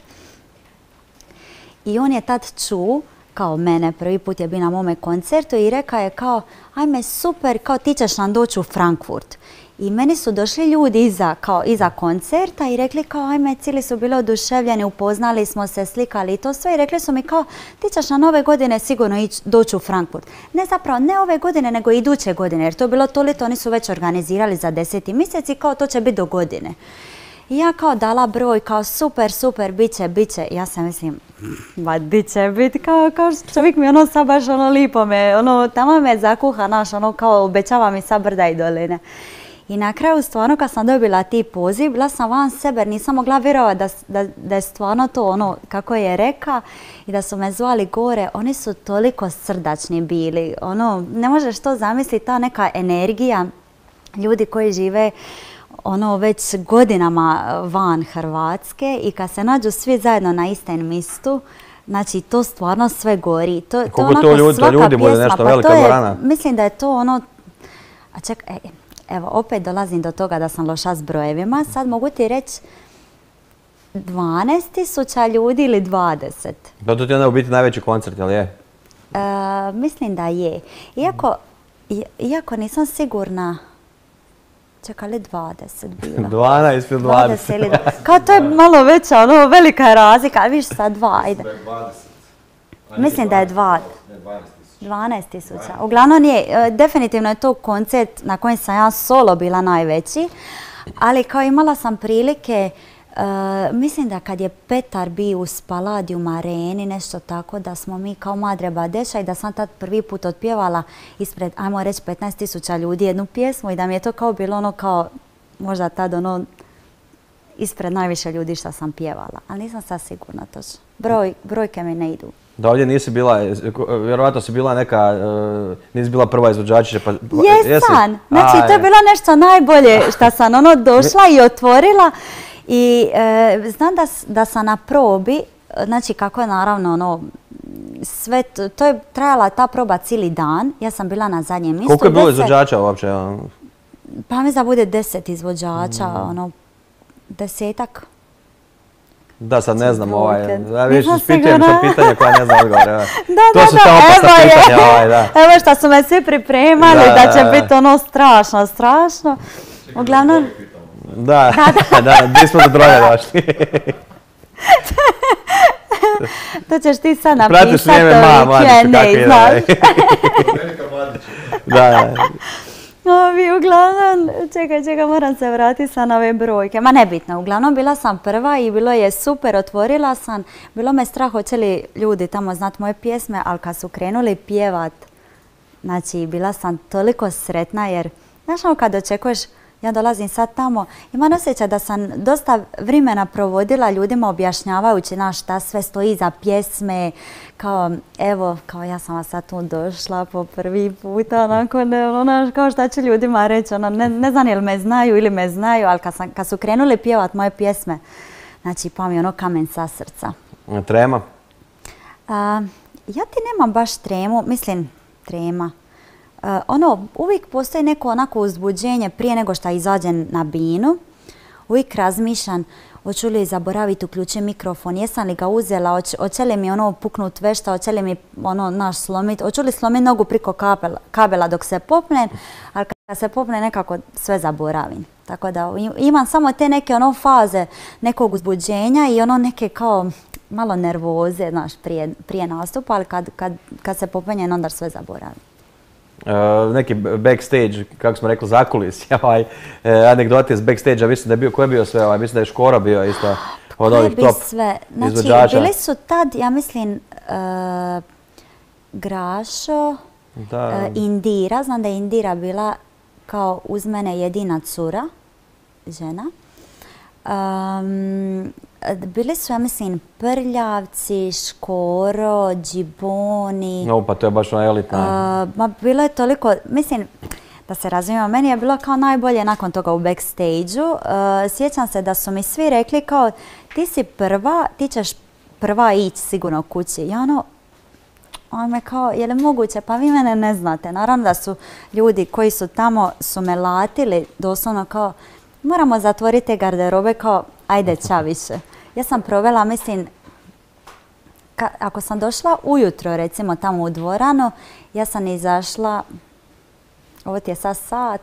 i on je tad čuo kao mene, prvi put je bio na mome koncertu i rekao je kao, ajme super, kao ti ćeš nam doći u Frankfurt. I meni su došli ljudi iza, kao, iza koncerta i rekli kao, ajme, cijeli su bili oduševljeni, upoznali smo se, slikali i to sve i rekli su mi kao, ti ćeš na nove godine sigurno ići, doći u Frankfurt. Ne zapravo, ne ove godine, nego iduće godine, jer to je bilo toliko, oni su već organizirali za deseti mjesec i kao to će biti do godine. I ja kao dala broj, kao super, super, bit će, bit će. Ja sam mislim, ba di će biti, kao, kao čovjek mi ono sad baš ono lipo me, ono tamo me zakuha, naš, ono kao obećava mi sad brda i doline. I na kraju stvarno kad sam dobila ti poziv, bila sam van sebe, nisam mogla vjerovati da, da, da je stvarno to ono kako je reka i da su me zvali gore. Oni su toliko srdačni bili, ono, ne možeš to zamisliti, ta neka energija ljudi koji žive ono već godinama van Hrvatske i kad se nađu svi zajedno na istom mjestu, znači to stvarno sve gori. To, to Koliko to ljudi, svaka ljudi bude pjesma, nešto pa velika dvorana? Mislim da je to ono, a ček, e, evo opet dolazim do toga da sam loša s brojevima, sad mogu ti reći dvanaest tisuća ljudi ili dvadeset. Da, to ti je onda u biti najveći koncert, jel je? E, mislim da je. Iako, iako nisam sigurna, čekaj li dvadeset bila? dvanaest ili dvadeset. ili dvadeset. Kao to je malo veća, ono velika je razlika, viš sad dva, ajde. Mislim da je dvadeset. dvanaest tisuća. Uglavnom je, definitivno je to koncert na kojem sam ja solo bila najveći, ali kao imala sam prilike, uh, mislim da kad je Petar bio u Palladium areni, nešto tako, da smo mi kao Madre Badeša i da sam tad prvi put otpjevala ispred, ajmo reći, petnaest tisuća ljudi jednu pjesmu i da mi je to kao bilo ono kao, možda tad ono, ispred najviše ljudi što sam pjevala, ali nisam sad sigurna točno. Broj, brojke mi ne idu. Da ovdje nisi bila, vjerovatno si bila neka, uh, nisi bila prva izvođačića pa... Jesam, znači to je bilo nešto najbolje što sam ono došla i otvorila i e, znam da, da sam na probi, znači kako je naravno ono, sve, to, to je trajala ta proba cijeli dan, ja sam bila na zadnjem mjestu. Koliko je bilo izvođača uopće? Pa mislim da bude deset izvođača, mm. ono, desetak. Da, sad ne znam ovaj, da više ispitujem sad pitanja koja ne znam odgovor. Da, to da, su da, samo posta pitanja ovaj, da. Evo što su me svi pripremali, da, da će da, biti ono strašno, strašno. Uglavnom... Da, da, da, di smo do droge došli. To ćeš ti sad napisati. Pratiš vrijeme ma, mladiću, kako je, znaš. Da, Ovi, uglavnom, čekaj, čekaj, moram se vratiti sad na ove brojke. Ma nebitno, uglavnom bila sam prva i bilo je super, otvorila sam. Bilo me strah hoće li ljudi tamo znat moje pjesme, ali kad su krenuli pjevat, znači bila sam toliko sretna jer, znaš ono kad očekuješ ja dolazim sad tamo, imam osjećaj da sam dosta vremena provodila ljudima objašnjavajući na šta sve stoji za pjesme, kao evo, kao ja sam vas sad tu došla po prvi puta, onako, ne, ono, kao šta će ljudima reći, ono, ne, ne znam jel me znaju ili me znaju, ali kad, sam, kad su krenuli pjevat moje pjesme, znači pa mi ono kamen sa srca. Trema? A, ja ti nemam baš tremu, mislim, trema. Uh, ono, uvijek postoji neko onako uzbuđenje prije nego što izađem na binu. Uvijek razmišljam, hoću li zaboraviti uključiti mikrofon, jesam li ga uzela, hoće li mi ono puknut vešta, hoće li mi ono naš slomiti, hoću li slomiti nogu priko kabela, kabela dok se popnem, ali kad se popne nekako sve zaboravim. Tako da imam samo te neke ono faze nekog uzbuđenja i ono neke kao malo nervoze, znaš, prije, prije nastupa, ali kad, kad, kad se popenjem onda sve zaboravim. Uh, neki backstage, kako smo rekli, zakulis, ovaj, uh, anegdote iz backstage-a, mislim da je bio, ko je bio sve, ovaj, mislim da je Škoro bio isto od ovih top sve? Znači, izvođača. Bili su tad, ja mislim, uh, Grašo, da. uh, Indira, znam da je Indira bila kao uz mene jedina cura, žena. Um, bili su, ja mislim, Prljavci, Škoro, Džiboni. No, pa to je baš ona elitna. Uh, ma bilo je toliko, mislim, da se razumijemo, meni je bilo kao najbolje nakon toga u backstage-u. Uh, sjećam se da su mi svi rekli kao, ti si prva, ti ćeš prva ići sigurno kući. I ono, on me kao, je li moguće? Pa vi mene ne znate. Naravno da su ljudi koji su tamo su me latili, doslovno kao, moramo zatvoriti te garderobe, kao, ajde ča više. Ja sam provela, mislim, ka, ako sam došla ujutro, recimo tamo u dvoranu, ja sam izašla, ovo ti je sad sat,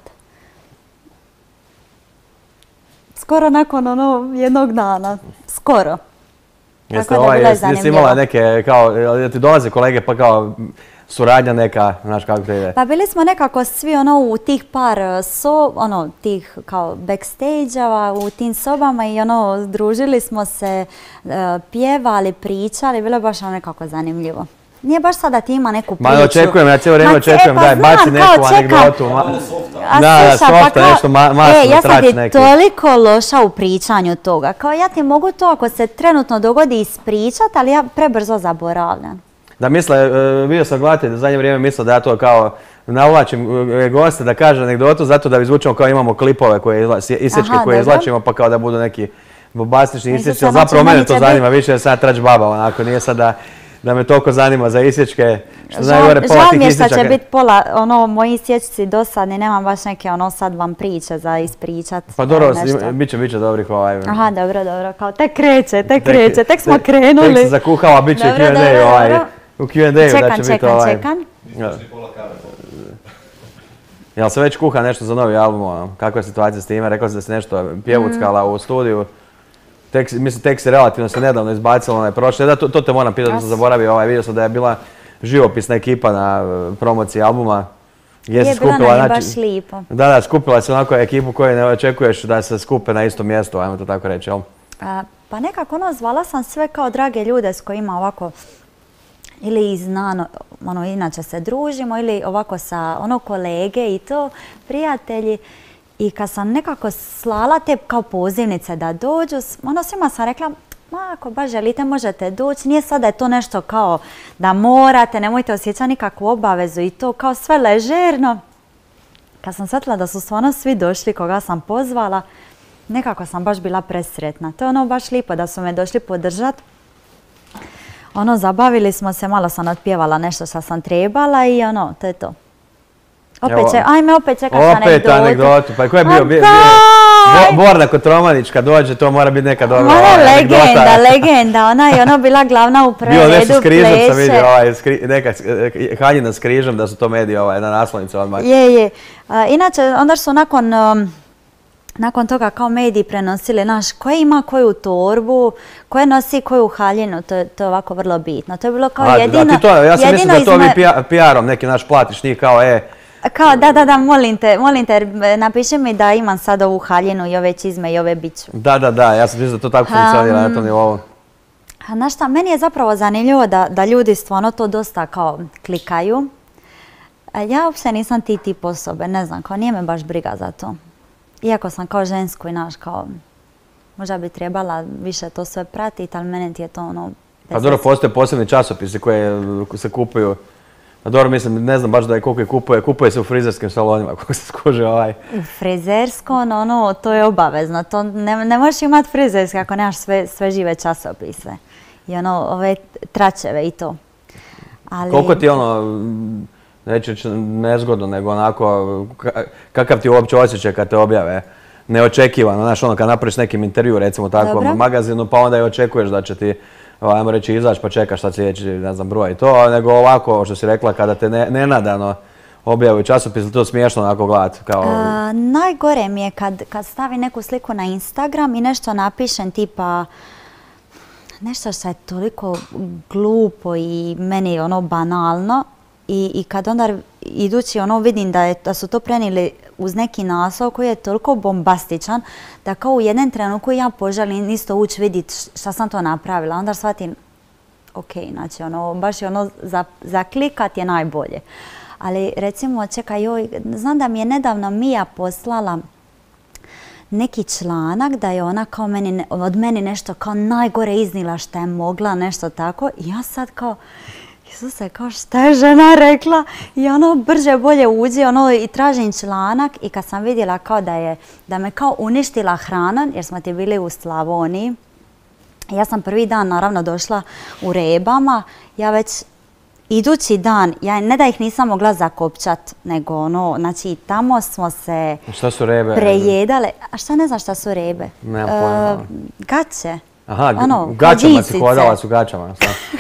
skoro nakon ono jednog dana, skoro. Jeste, ovaj, jesi, jesi imala neke, kao, da ti dolaze kolege pa kao suradnja neka, znaš kako to ide? Pa bili smo nekako svi ono u tih par so, ono, tih kao backstage-ava, u tim sobama i ono, družili smo se, uh, pjevali, pričali, bilo je baš ono nekako zanimljivo. Nije baš sad da ti ima neku priču. Ma očekujem, ja cijelo vrijeme očekujem, daj, baci neku anegdotu. A da, da, softa, pa nešto masno, e, ja sam ti neki. toliko loša u pričanju toga. Kao ja ti mogu to ako se trenutno dogodi ispričat, ali ja prebrzo zaboravljam. Da misle, vidio sam gledatelj u zadnje vrijeme misle da ja to kao navlačim goste da kaže anegdotu zato da izvučemo kao imamo klipove koje isječke koje izvlačimo pa kao da budu neki bombastični isječke. Zapravo mene to zanima više jer sam ja trač baba onako, nije sad da da me toliko zanima za isječke. Žal mi je što će biti pola, ono, moji isječci dosadni, nemam baš neke, ono, sad vam priče za ispričat. Pa dobro, bit će, bit će dobrih ovaj. Aha, dobro, dobro, kao tek kreće, tek kreće, tek smo krenuli. Tek se zakuhala, bit će Q and A ovaj, u Q and A-u da će biti ovaj. Čekam, čekam, Jel se već kuha nešto za novi album, ono? Kakva je situacija s time? Rekla si da si nešto pjevuckala u studiju. Tek, mislim, tek se relativno se nedavno izbacilo, onaj prošle. Da, to, to te moram pitati, da sam zaboravio, ovaj, vidio sam da je bila živopisna ekipa na promociji albuma. Je, je bila nam je baš lipo. Da, da, skupila se onako ekipu koju ne očekuješ da se skupe na istom mjestu, ajmo to tako reći, jel? A, pa nekako ono, zvala sam sve kao drage ljude s kojima ovako ili i znano, ono, inače se družimo, ili ovako sa ono kolege i to, prijatelji. I kad sam nekako slala te kao pozivnice da dođu, ono svima sam rekla, ma ako baš želite možete doći, nije sad da je to nešto kao da morate, nemojte osjećati nikakvu obavezu i to kao sve ležerno. Kad sam shvatila da su stvarno svi došli koga sam pozvala, nekako sam baš bila presretna. To je ono baš lipo da su me došli podržati. Ono, zabavili smo se, malo sam otpjevala nešto što sam trebala i ono, to je to. Opet će, ajme, opet čekaš anegdotu. Opet anegdotu, pa ko je bio? bio, bio Borna Kotromanić, kad dođe, to mora biti neka dobra anegdota. Legenda, legenda, ona je ono bila glavna u prvom redu, pleše. Bio nešto s križom sam vidio, ovaj, skri, neka haljina s križom, da su to mediji ovaj, na naslovnicu odmah. Je, je. A, inače, onda su nakon... Um, Nakon toga kao mediji prenosili, naš, koje ima koju torbu, koje nosi koju haljinu, to je, to je ovako vrlo bitno. To je bilo kao A, jedino... Da, to, ja sam mislila da to izme... vi P R-om neki naš platiš, njih kao e... Kao, da, da, da, molim te, molim te, napiši mi da imam sad ovu haljinu i ove čizme i ove biću. Da, da, da, ja sam mislila da to tako funkcionira um, na tom nivou. Znaš šta, meni je zapravo zanimljivo da, da ljudi stvarno to dosta kao klikaju. Ja uopće nisam ti tip osobe, ne znam, kao nije me baš briga za to. iako sam kao žensku i naš kao, možda bi trebala više to sve pratiti, ali meni ti je to ono... Pa dobro, postoje posebni časopisi koje se kupuju. Pa dobro, mislim, ne znam baš da je koliko je kupuje. Kupuje se u frizerskim salonima, koliko se skuže ovaj... U frizerskom, ono, to je obavezno. To ne, ne možeš imati frizerske ako nemaš sve, sve žive časopise. I ono, ove tračeve i to. Ali... Koliko ti ono, neću nezgodno, nego onako, kakav ti uopće osjećaj kad te objave? Neočekivano, znaš, ono, kad napraviš nekim intervju, recimo tako, u magazinu, pa onda i očekuješ da će ti, ajmo reći, izaći pa čekaš šta sljedeći, ne znam, broj i to, nego ovako, što si rekla, kada te ne, nenadano objavu časopis, to je smiješno onako gledati. Kao... A, najgore mi je kad, kad stavi neku sliku na Instagram i nešto napišem tipa nešto što je toliko glupo i meni ono banalno i, i kad onda idući ono vidim da, je, da su to prenijeli uz neki naslov koji je toliko bombastičan da kao u jednom trenutku ja poželim isto ući vidjeti šta sam to napravila. Onda shvatim, ok, znači ono, baš je ono za, za klikat je najbolje. Ali recimo, čekaj, joj, znam da mi je nedavno Mija poslala neki članak da je ona kao meni, od meni nešto kao najgore iznila šta je mogla, nešto tako. I ja sad kao, Isuse, kao šta je žena rekla? I ono brže bolje uđe ono, i tražim članak i kad sam vidjela kao da je, da me kao uništila hrana, jer smo ti bili u Slavoniji. Ja sam prvi dan naravno došla u Rebama, ja već idući dan, ja ne da ih nisam mogla zakopčat, nego ono, znači tamo smo se šta su rebe? Prejedale. A šta ne znam šta su rebe? Nemam pojma. Uh, gaće. Aha, ono, u gaćama si hodala su gaćama.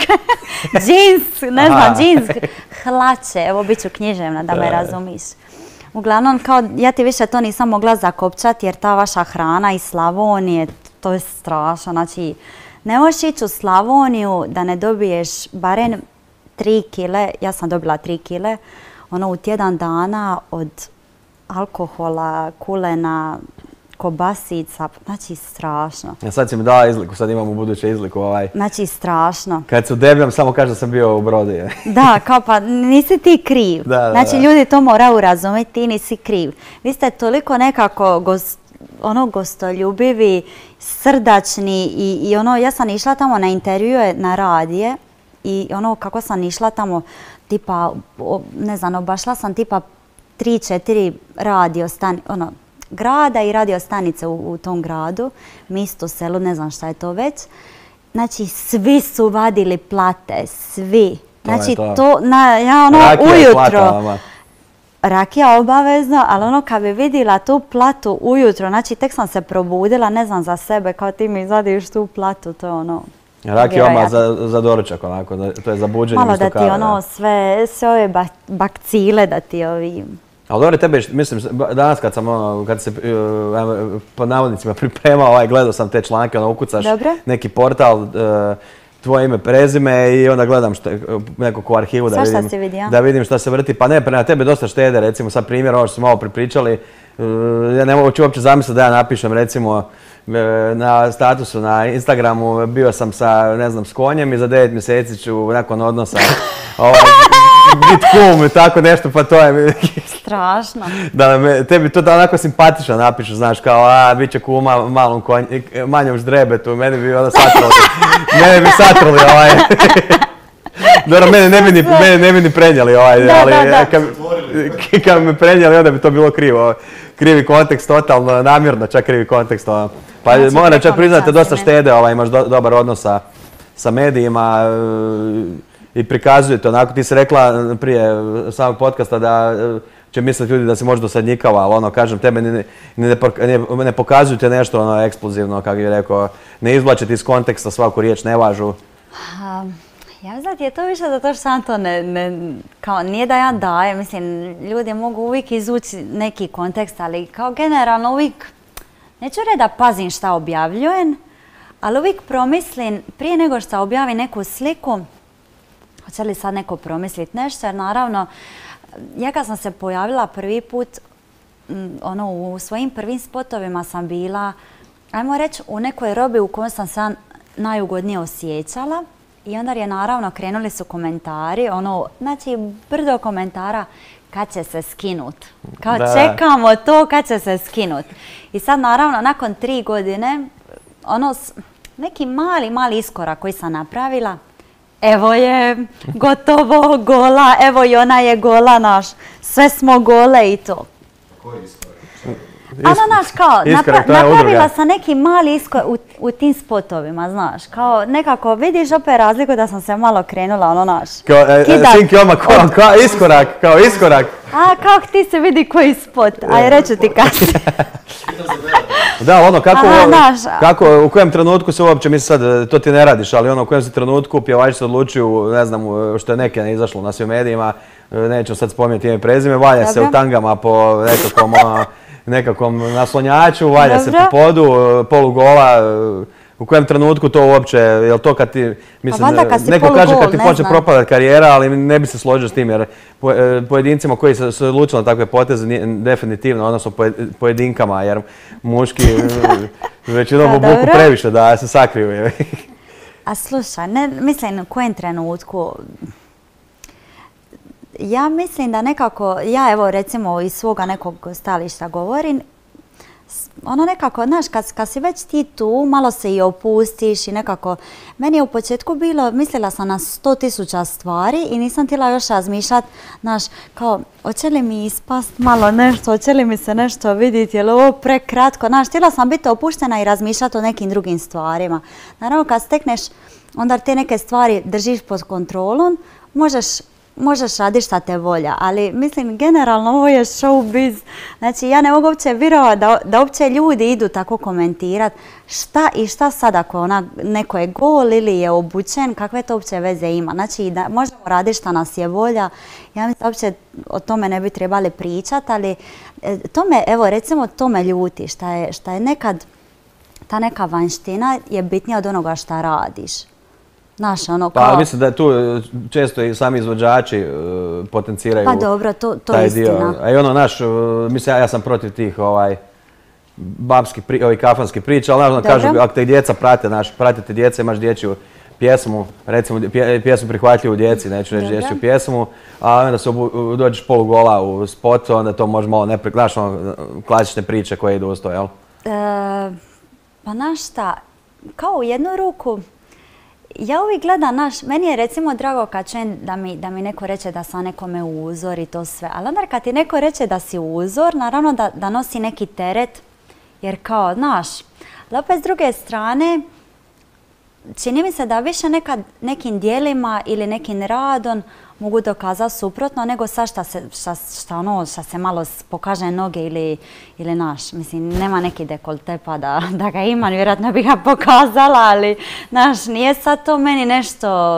Džins, ne znam, džins, hlače, evo bit ću književna da me razumiš. Uglavnom, kao ja ti više to nisam mogla zakopčati jer ta vaša hrana iz Slavonije, to je strašno. Znači, ne možeš ići u Slavoniju da ne dobiješ barem tri kile, ja sam dobila tri kile, ono u tjedan dana od alkohola, kulena, kobasica, znači strašno. Ja sad si mi dala izliku, sad imam u buduće izliku ovaj. Znači strašno. Kad su debljam, samo kaže da sam bio u Brodi. Da, kao pa nisi ti kriv. Da, da, znači da. ljudi to moraju razumjeti, ti nisi kriv. Vi ste toliko nekako gost, ono gostoljubivi, srdačni i, i ono, ja sam išla tamo na intervjue na radije i ono kako sam išla tamo, tipa, ne znam, obašla sam tipa tri, četiri radio stani, ono, grada i radio stanice u, u tom gradu, misto, selu, ne znam šta je to već. Znači, svi su vadili plate, svi. Znači, to, to na, ja ono rakija ujutro, plata, rakija obavezno, ali ono kad bi vidjela tu platu ujutro, znači tek sam se probudila, ne znam za sebe, kao ti mi izvadiš tu platu, to je ono... Rakija odmah za, za doručak, onako, to je za buđenje. Malo da ti kave, ono, sve, sve ove ba, bakcile da ti ovi... Ali dobro, tebe, mislim, danas kad sam, ono, kad se uh, po navodnicima pripremao, ovaj, gledao sam te članke, ono, ukucaš Dobre. neki portal, uh, tvoje ime, prezime i onda gledam što, nekog u arhivu da vidim, si vidio? da vidim šta se vrti. Pa ne, prema tebe dosta štede, recimo, sad primjer, ovo što smo malo pripričali, uh, ja ne mogu uopće zamisliti da ja napišem, recimo, na statusu na Instagramu bio sam sa, ne znam, s konjem i za devet mjeseci ću nakon odnosa ovaj, bit kum i tako nešto, pa to je... Strašno. Da me, tebi to da onako simpatično napišu, znaš, kao, a, bit će kuma malom konj, manjom ždrebetu, meni bi onda satrali, mene bi satrali, ovaj... Dobro, mene ne bi ni, mene ne bi ni prenijeli, ovaj, da, ali da, da. Kad, kad me prenijeli, onda bi to bilo krivo. Krivi kontekst, totalno, namjerno čak krivi kontekst. Ovaj. Pa znači, moram čak priznati da dosta štede, ovaj, imaš do, dobar odnos sa, sa medijima i prikazujete onako. Ti si rekla prije samog podcasta da će misliti ljudi da si možda dosadnjikava, ali ono, kažem, tebe ne, ne, ne, ne pokazujete nešto ono eksplozivno, kako bih rekao, ne izvlačite iz konteksta svaku riječ, ne važu. Um. Ja znam, je to više zato što sam to ne, ne, kao nije da ja dajem, mislim, ljudi mogu uvijek izvući neki kontekst, ali kao generalno uvijek, neću reći da pazim šta objavljujem, ali uvijek promislim, prije nego što objavim neku sliku, hoće li sad neko promisliti nešto, jer naravno, ja kad sam se pojavila prvi put, ono, u svojim prvim spotovima sam bila, ajmo reći, u nekoj robi u kojoj sam se najugodnije osjećala. I onda je naravno krenuli su komentari, ono, znači brdo komentara kad će se skinut. Kao da. Čekamo to kad će se skinut. I sad naravno nakon tri godine, ono, neki mali, mali iskorak koji sam napravila, evo je gotovo gola, evo i ona je gola naš, sve smo gole i to. Koji iskorak? Ano, znaš, kao, napra napravila sam neki mali iskorak u, u tim spotovima, znaš, kao nekako vidiš opet razliku da sam se malo krenula, ono, naš, kao, e, Sinki, oma, kao, kao iskorak, kao iskorak. A, kako ti se vidi koji spot, aj reću ti kasnije. Da, ono, kako, Aha, kako, u kojem trenutku se uopće, mislim sad, to ti ne radiš, ali ono, u kojem se trenutku pjevači se odlučuju, ne znam, što je neke ne izašlo na svim medijima, neću sad spomenuti ime i prezime, valja Dobro. se u tangama po nekakvom, ono, nekakvom naslonjaču, valja Dobro. se po podu, polugola, u kojem trenutku to uopće, jel to kad ti, mislim, neko kaže kad ti počne propadati karijera, ali ne bi se složio s tim, jer pojedincima koji su se odlučili na takve poteze, definitivno, odnosno pojedinkama, jer muški većinom obuku previše da se sakriju. A slušaj, ne, mislim u kojem trenutku, ja mislim da nekako, ja evo recimo iz svoga nekog stališta govorim, ono nekako, znaš, kad, kad si već ti tu, malo se i opustiš i nekako, meni je u početku bilo, mislila sam na sto tisuća stvari i nisam htjela još razmišljati, znaš, kao, hoće li mi ispast malo nešto, hoće li mi se nešto vidjeti, je li ovo prekratko, znaš, htjela sam biti opuštena i razmišljati o nekim drugim stvarima. Naravno, kad stekneš, onda te neke stvari držiš pod kontrolom, možeš možeš raditi šta te volja, ali mislim generalno ovo je showbiz, znači ja ne mogu uopće vjerovati da, da uopće ljudi idu tako komentirati šta i šta sad ako ona, neko je gol ili je obučen, kakve to uopće veze ima, znači da možemo raditi šta nas je volja, ja mislim da uopće o tome ne bi trebali pričati, ali to me, evo recimo to me ljuti, šta je, šta je nekad, ta neka vanština je bitnija od onoga šta radiš. Naš, ono, kao... Pa mislim da tu često i sami izvođači uh, potenciraju pa dobro, to, to taj istina. dio. A i ono naš, uh, mislim ja, ja sam protiv tih ovaj, babskih, pri, ovih kafanskih priča, ali naravno kažu ako te djeca prate, naš, pratite djeca, imaš dječju pjesmu, recimo pje, pjesmu prihvatljivu djeci, neću reći dječju pjesmu, a onda se obu, dođeš polugola u spotu, onda to može malo neprik, znaš, ono, klasične priče koje idu uz to, jel? E, pa znaš šta, kao u jednu ruku, ja uvijek gledam, naš, meni je recimo drago kad čujem da mi, da mi neko reče da sam nekome uzor i to sve, ali onda kad ti neko reče da si uzor, naravno da, da nosi neki teret, jer kao, znaš, ali opet s druge strane, čini mi se da više nekad nekim dijelima ili nekim radom mogu dokazati suprotno nego sad šta se, šta, šta ono, šta se malo pokaže noge ili, ili naš. Mislim, nema neki dekolte pa da, da ga imam, vjerojatno bi ga pokazala, ali naš, nije sad to meni nešto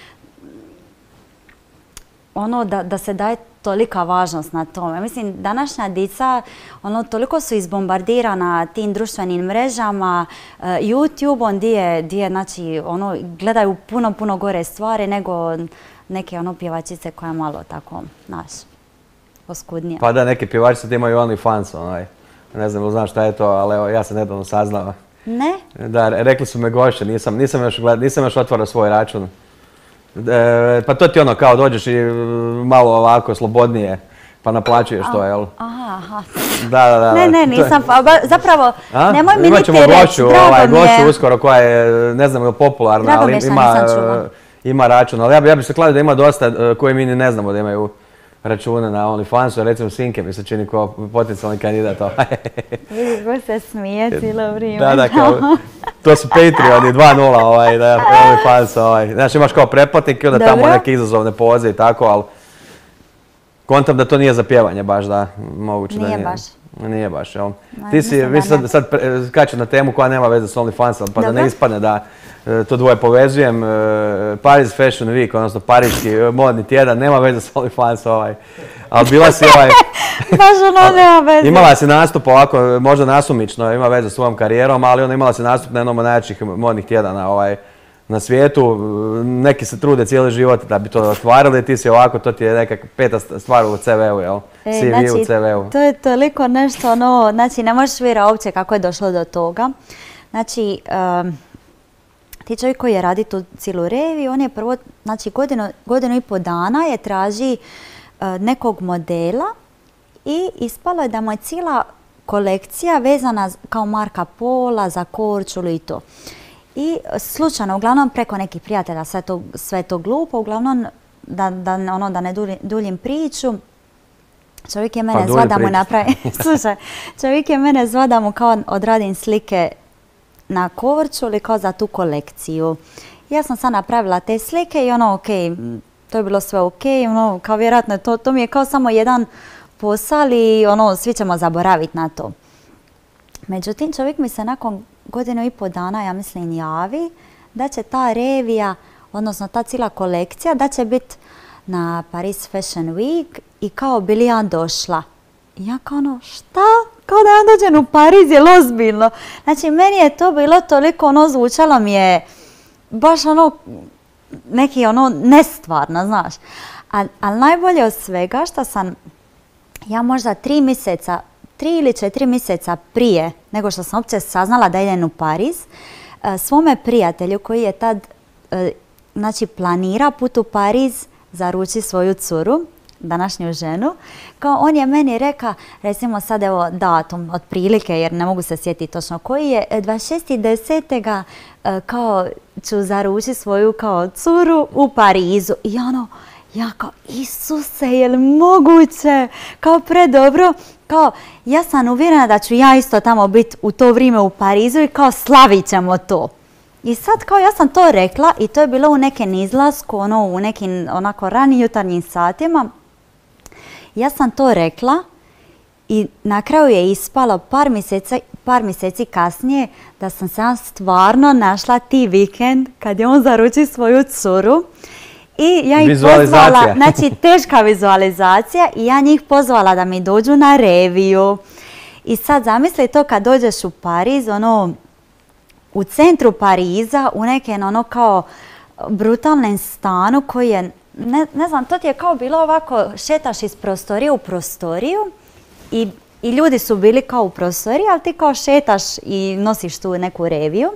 ono da, da se daje tolika važnost na tome. Mislim, današnja dica, ono, toliko su izbombardirana tim društvenim mrežama, uh, YouTube-om, gdje, gdje, znači, ono, gledaju puno, puno gore stvari nego neke, ono, pjevačice koja je malo tako, znaš, oskudnije. Pa da, neke pjevačice imaju OnlyFans, onaj, ne znam, znaš šta je to, ali evo, ja sam nedavno saznao. Ne? Da, rekli su me gošće, nisam, nisam još, nisam još otvorio svoj račun. E, pa to ti ono kao dođeš i malo ovako slobodnije pa naplaćuješ to, jel? Aha, aha. Da, da, da. Ne, ne, nisam, pa zapravo, a? nemoj mi niti reći, drago mi je. Imat ćemo gošću, ovaj, gošću uskoro koja je, ne znam, popularna, drago ali mi je ima, ima račun. Ali ja bi, ja bi se kladio da ima dosta koji mi ni ne znamo da imaju račune na OnlyFansu, recimo Sinke mi se čini kao potencijalni kandidat. Vidiš, ko se smije cijelo vrijeme. Da, da, kao, to su Patreoni dva nula, ovaj, da, OnlyFans, ovaj. Znaš, imaš kao pretplatnik i onda Dobro. tamo neke izazovne poze i tako, ali kontam da to nije za pjevanje baš, da, moguće nije da nije. Baš. Nije baš, jel? Ti si, vi sad, sad skaču na temu koja nema veze s OnlyFansom, pa Dobro. da ne ispadne da to dvoje povezujem. Paris Fashion Week, odnosno pariški modni tjedan, nema veze s OnlyFans ovaj. Ali bila si ovaj... Baš ono nema veze. Imala si nastup ovako, možda nasumično, ima veze s svojom karijerom, ali ona imala si nastup na jednom od najjačih modnih tjedana ovaj, na svijetu. Neki se trude cijeli život da bi to ostvarili, ti si ovako, to ti je neka peta stvar u ce ve u, jel? E, ce ve znači, u ce ve u. To je toliko nešto, ono, znači ne možeš vjerati uopće kako je došlo do toga. Znači, um, ti čovjek koji je radi tu cijelu reviju, on je prvo, znači godinu, godinu i pol dana je traži nekog modela i ispalo je da mu je cijela kolekcija vezana kao marka Pola za Korčulu i to. I slučajno, uglavnom preko nekih prijatelja, sve to, sve to glupo, uglavnom da, da, ono, da ne duljim, duljim priču, čovjek je mene pa zva da mu napravi, slušaj, čovjek je mene zva da mu kao odradim slike na Korčuli kao za tu kolekciju. Ja sam sad napravila te slike i ono, ok, to je bilo sve ok, ono, kao vjerojatno to, to mi je kao samo jedan posao i ono, svi ćemo zaboraviti na to. Međutim, čovjek mi se nakon godinu i pol dana, ja mislim, javi da će ta revija, odnosno ta cijela kolekcija, da će biti na Paris Fashion Week i kao bi li ja došla. I ja kao ono, šta? Kao da ja dođem u Pariz, je li ozbiljno? Znači, meni je to bilo toliko, ono, zvučalo mi je baš ono, neki ono, nestvarno, znaš. Ali al najbolje od svega što sam, ja možda tri mjeseca, tri ili četiri mjeseca prije nego što sam uopće saznala da idem u Pariz, svome prijatelju koji je tad, znači, planira put u Pariz, zaruči svoju curu, današnju ženu, kao on je meni reka, recimo sad evo datum otprilike, jer ne mogu se sjetiti točno koji je, dvadeset šestog desetog kao ću zaručiti svoju kao curu u Parizu. I ono, ja kao, Isuse, je li moguće? Kao predobro, kao ja sam uvjerena da ću ja isto tamo biti u to vrijeme u Parizu i kao slavit ćemo to. I sad kao ja sam to rekla i to je bilo u nekem izlasku, ono, u nekim onako ranim jutarnjim satima. Ja sam to rekla i na kraju je ispalo par mjeseci, par mjeseci kasnije da sam se ja stvarno našla ti vikend kad je on zaruči svoju curu. I ja ih pozvala, znači teška vizualizacija i ja njih pozvala da mi dođu na reviju. I sad zamisli to kad dođeš u Pariz, ono, u centru Pariza, u nekem ono kao brutalnom stanu koji je, ne, ne znam, to ti je kao bilo ovako, šetaš iz prostorije u prostoriju i, i ljudi su bili kao u prostoriji, ali ti kao šetaš i nosiš tu neku reviju.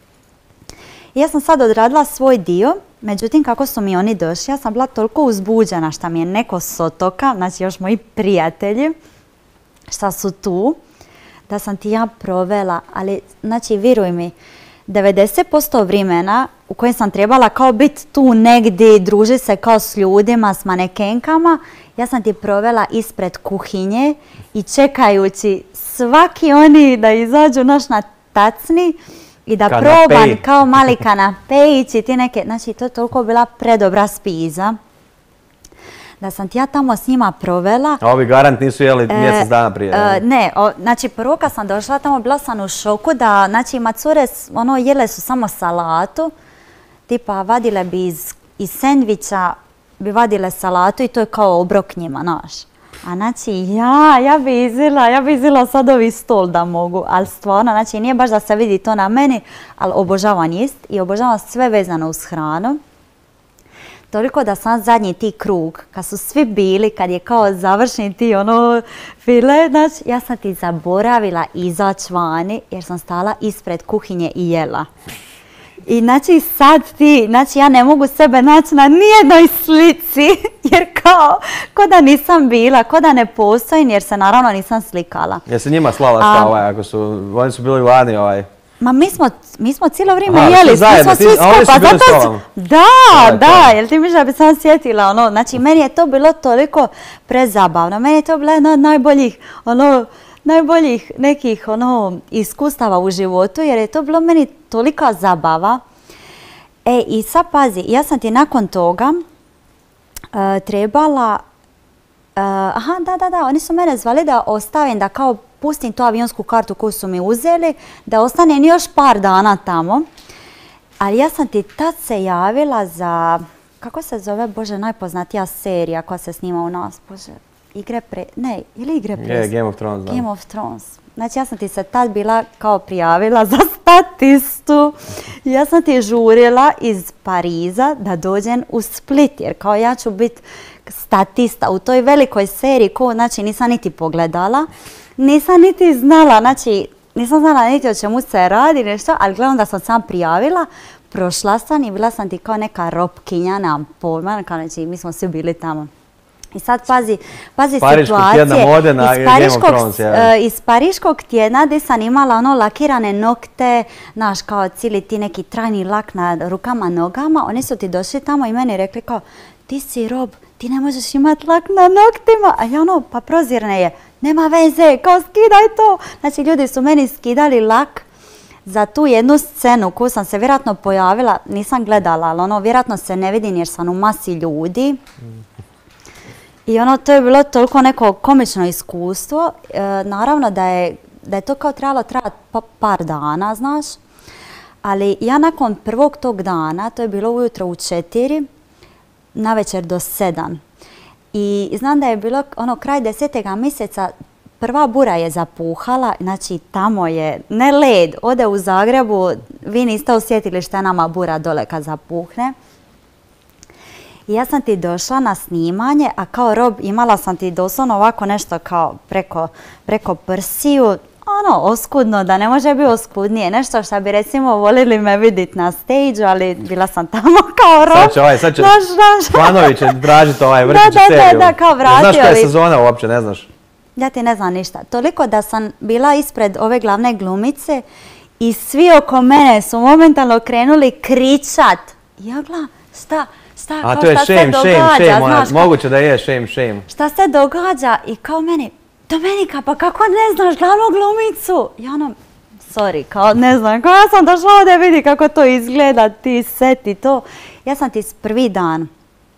I ja sam sad odradila svoj dio, međutim kako su mi oni došli, ja sam bila toliko uzbuđena što mi je neko s otoka, znači još moji prijatelji, šta su tu, da sam ti ja provela, ali znači vjeruj mi, devedeset posto vremena u kojem sam trebala kao biti tu negdje, družiti se kao s ljudima, s manekenkama, ja sam ti provela ispred kuhinje i čekajući svaki oni da izađu naš na tacni i da kanapej. Probam kao mali kanapejići, ti neke, znači to je toliko bila predobra spiza. Da sam ti ja tamo s njima provela. A ovi garant nisu jeli e, mjesec dana prije? E, ne, o, znači prvo kad sam došla tamo bila sam u šoku da, znači macure, ono, jele su samo salatu, tipa vadile bi iz, iz sendviča, bi vadile salatu i to je kao obrok njima, znaš. A znači ja, ja bi izila, ja bi izila sad ovi stol da mogu, ali stvarno, znači nije baš da se vidi to na meni, ali obožavam jest i obožavam sve vezano uz hranu. Toliko da sam zadnji ti krug, kad su svi bili, kad je kao završni ti ono file, znači ja sam ti zaboravila izaći vani jer sam stala ispred kuhinje i jela. I znači sad ti, znači ja ne mogu sebe naći na nijednoj slici jer kao, ko da nisam bila, ko da ne postojim jer se naravno nisam slikala. Jesi njima slala šta ovaj, ako su, oni su bili vani ovaj? Ma mi smo, mi smo cijelo vrijeme Aha, jeli, mi smo svi skupa, zato su, da, da, da, jel ti misliš da bi sam sjetila, ono, znači meni je to bilo toliko prezabavno, meni je to bilo jedno od najboljih, ono, najboljih nekih, ono, iskustava u životu, jer je to bilo meni tolika zabava. E, i sad pazi, ja sam ti nakon toga uh, trebala, uh, aha, da, da, da, oni su mene zvali da ostavim, da kao pustim tu avionsku kartu koju su mi uzeli, da ostanem još par dana tamo. Ali ja sam ti tad se javila za, kako se zove, Bože, najpoznatija serija koja se snima u nas, Bože, Igre pre... Ne, ili Igre pre... Je, Game of Thrones, da. Game of Thrones. Znači ja sam ti se tad bila kao prijavila za statistu. Ja sam ti žurila iz Pariza da dođem u Split, jer kao ja ću biti statista u toj velikoj seriji koju, znači, nisam niti pogledala. Nisam niti znala, znači, nisam znala niti o čemu se radi, nešto, ali gledam da sam sam prijavila, prošla sam i bila sam ti kao neka ropkinja, nemam pojma, znači mi smo svi bili tamo. I sad pazi, pazi Pariškog situacije. tjedna mode na iz Game of Pariškog, Thrones, ja. e, iz Pariškog tjedna gdje sam imala ono lakirane nokte, znaš, kao cijeli ti neki trajni lak na rukama, nogama. Oni su ti došli tamo i meni rekli kao, ti si rob, ti ne možeš imati lak na noktima. A ja ono, pa prozirne je, nema veze, kao skidaj to. Znači, ljudi su meni skidali lak za tu jednu scenu koju sam se vjerojatno pojavila, nisam gledala, ali ono, vjerojatno se ne vidim jer sam u masi ljudi. I ono, to je bilo toliko neko komično iskustvo. E, naravno da je, da je to kao trebalo trajati pa, par dana, znaš. Ali ja nakon prvog tog dana, to je bilo ujutro u četiri, navečer do sedam. I znam da je bilo ono kraj desetega mjeseca, prva bura je zapuhala, znači tamo je, ne led, ode u Zagrebu, vi niste osjetili šta je nama bura dole kad zapuhne. I ja sam ti došla na snimanje, a kao rob imala sam ti doslovno ovako nešto kao preko, preko prsiju, ono, oskudno, da ne može biti oskudnije. Nešto što bi recimo volili me vidjeti na stage, ali bila sam tamo kao rob. Sad će ovaj, sad će Fanović tražiti ovaj vrtić da, seriju. Da, da, kao vratio. Ne znaš koja je sezona uopće, ne znaš? Ja ti ne znam ništa. Toliko da sam bila ispred ove glavne glumice i svi oko mene su momentalno krenuli kričat. Ja gledam, šta? Šta, A kao, to je šta shame, se događa, shame, shame, znaš, ona, moguće da je shame, shame. Šta se događa i kao meni, Domenika, pa kako ne znaš glavnu glumicu? Ja ono, sorry, kao ne znam, kao ja sam došla ovdje vidi kako to izgleda, ti set i to. Ja sam ti prvi dan,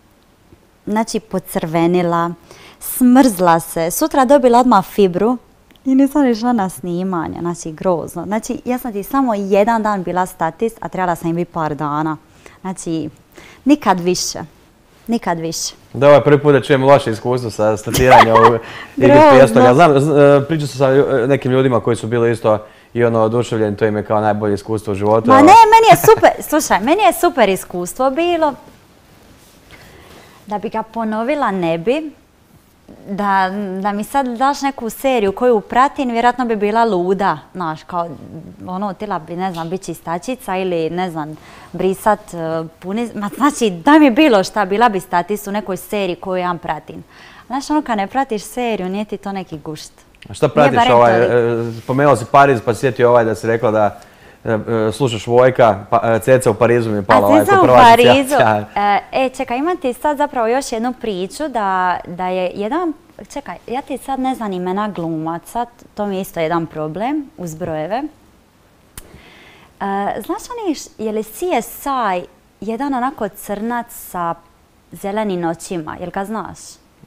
znači pocrvenila, smrzla se, sutra dobila odmah fibru i nisam išla na snimanje, znači grozno. Znači ja sam ti samo jedan dan bila statist, a trebala sam im biti par dana. Znači, nikad više. Nikad više. Da, ovo je prvi put da čujem loše iskustvo sa statiranjem ovog igri prijestolja. Znam, pričao sam sa nekim ljudima koji su bili isto i ono oduševljeni, to im je kao najbolje iskustvo u životu. Ma ne, meni je super, slušaj, meni je super iskustvo bilo. Da bi ga ponovila ne bi. Da, da mi sad daš neku seriju koju pratim, vjerojatno bi bila luda, znaš, kao, ono, htjela bi, ne znam, biti čistačica ili, ne znam, brisat uh, puni, ma znači, daj mi bilo šta, bila bi statist u nekoj seriji koju ja pratim. Znaš, ono, kad ne pratiš seriju, nije ti to neki gušt. A šta pratiš, ovaj, spomenula si Pariz, pa sjetio ovaj da si rekla da slušaš Vojka, pa, Ceca u Parizu mi je pala ovaj ko prva asocijacija. E, čekaj, imam ti sad zapravo još jednu priču da, da je jedan, čekaj, ja ti sad ne znam imena glumaca, to mi je isto jedan problem uz brojeve. E, znaš oni, je li C S I jedan onako crnac sa zelenim očima, jel ga znaš?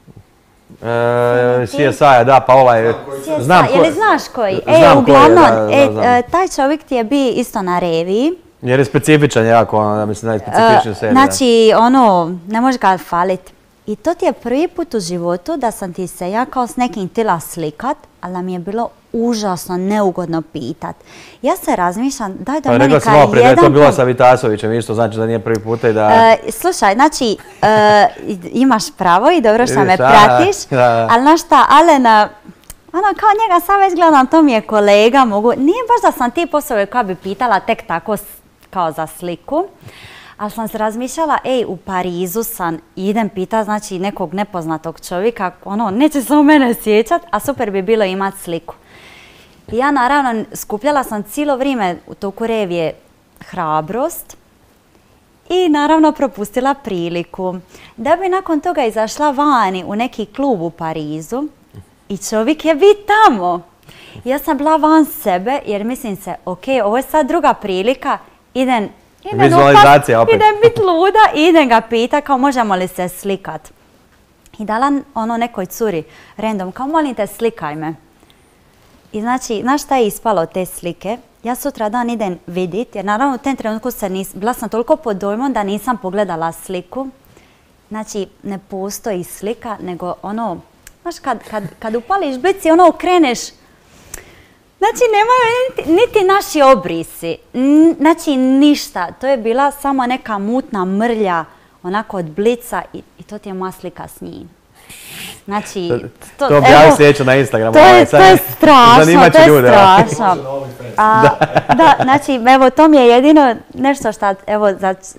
E, C S I, da, pa ovaj, znam ko... Je li znaš koji? Znam e, uglavnom, koji je, da, da, e, taj čovjek ti je bio isto na reviji. Jer je specifičan jako, ono, mislim, najspecifičnija serija. Znači, ono, ne može ga faliti. I to ti je prvi put u životu da sam ti se ja kao s nekim htjela slikat, ali da mi je bilo užasno neugodno pitat. Ja se razmišljam, daj da meni kao jedan... Rekla si da je to bilo sa Vitasovićem, isto znači da nije prvi puta i da... E, slušaj, znači, e, imaš pravo i dobro što me pratiš, ali znaš šta, Alena, ono kao njega sam već gledam, to mi je kolega, mogu... Nije baš da sam ti poslove koja bi pitala tek tako kao za sliku. Ali sam se razmišljala, ej, u Parizu sam, idem pita, znači, nekog nepoznatog čovjeka, ono, neće se u mene sjećat, a super bi bilo imat sliku. I ja, naravno, skupljala sam cijelo vrijeme u toku revije hrabrost i, naravno, propustila priliku. Da bi nakon toga izašla vani u neki klub u Parizu i čovjek je bit tamo. Ja sam bila van sebe, jer mislim se, ok, ovo je sad druga prilika, idem Vizualizacija opet. Idem bit luda i idem ga pita kao možemo li se slikat. I dala ono nekoj curi random kao molim te slikaj me. I znači, znaš šta je ispalo od te slike? Ja sutra dan idem vidit jer naravno u tem trenutku se nis, bila sam toliko pod dojmom da nisam pogledala sliku. Znači, ne postoji slika nego ono, znaš kad, kad, kad upališ blic i ono okreneš. Znači, nemaju niti naši obrisi, znači ništa. To je bila samo neka mutna mrlja, onako od blica i, i to ti je moja slika s njim. Znači, to, to objavi sljedeće na Instagramu. To je, to je strašno, to je ljude, strašno. A, da, znači, evo, to mi je jedino nešto što, evo, za,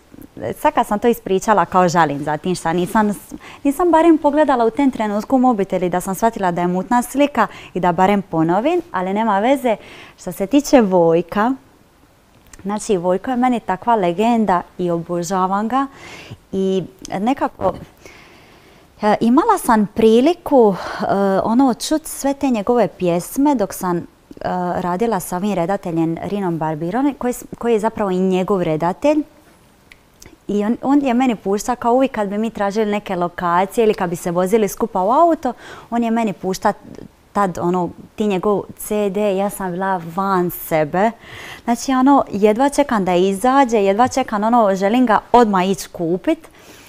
sad kad sam to ispričala kao žalim za tim šta nisam, nisam barem pogledala u tem trenutku mobiteli da sam shvatila da je mutna slika i da barem ponovim, ali nema veze. Što se tiče Vojka, znači Vojko je meni takva legenda i obožavam ga i nekako imala sam priliku uh, ono čuti sve te njegove pjesme dok sam uh, radila sa ovim redateljem Rinom Barbirom, koji, koji je zapravo i njegov redatelj. I on, on je meni pušta kao uvijek kad bi mi tražili neke lokacije ili kad bi se vozili skupa u auto, on je meni pušta tad ono, ti njegov ce de, ja sam bila van sebe. Znači ono, jedva čekam da izađe, jedva čekam ono, želim ga odmah ići kupit.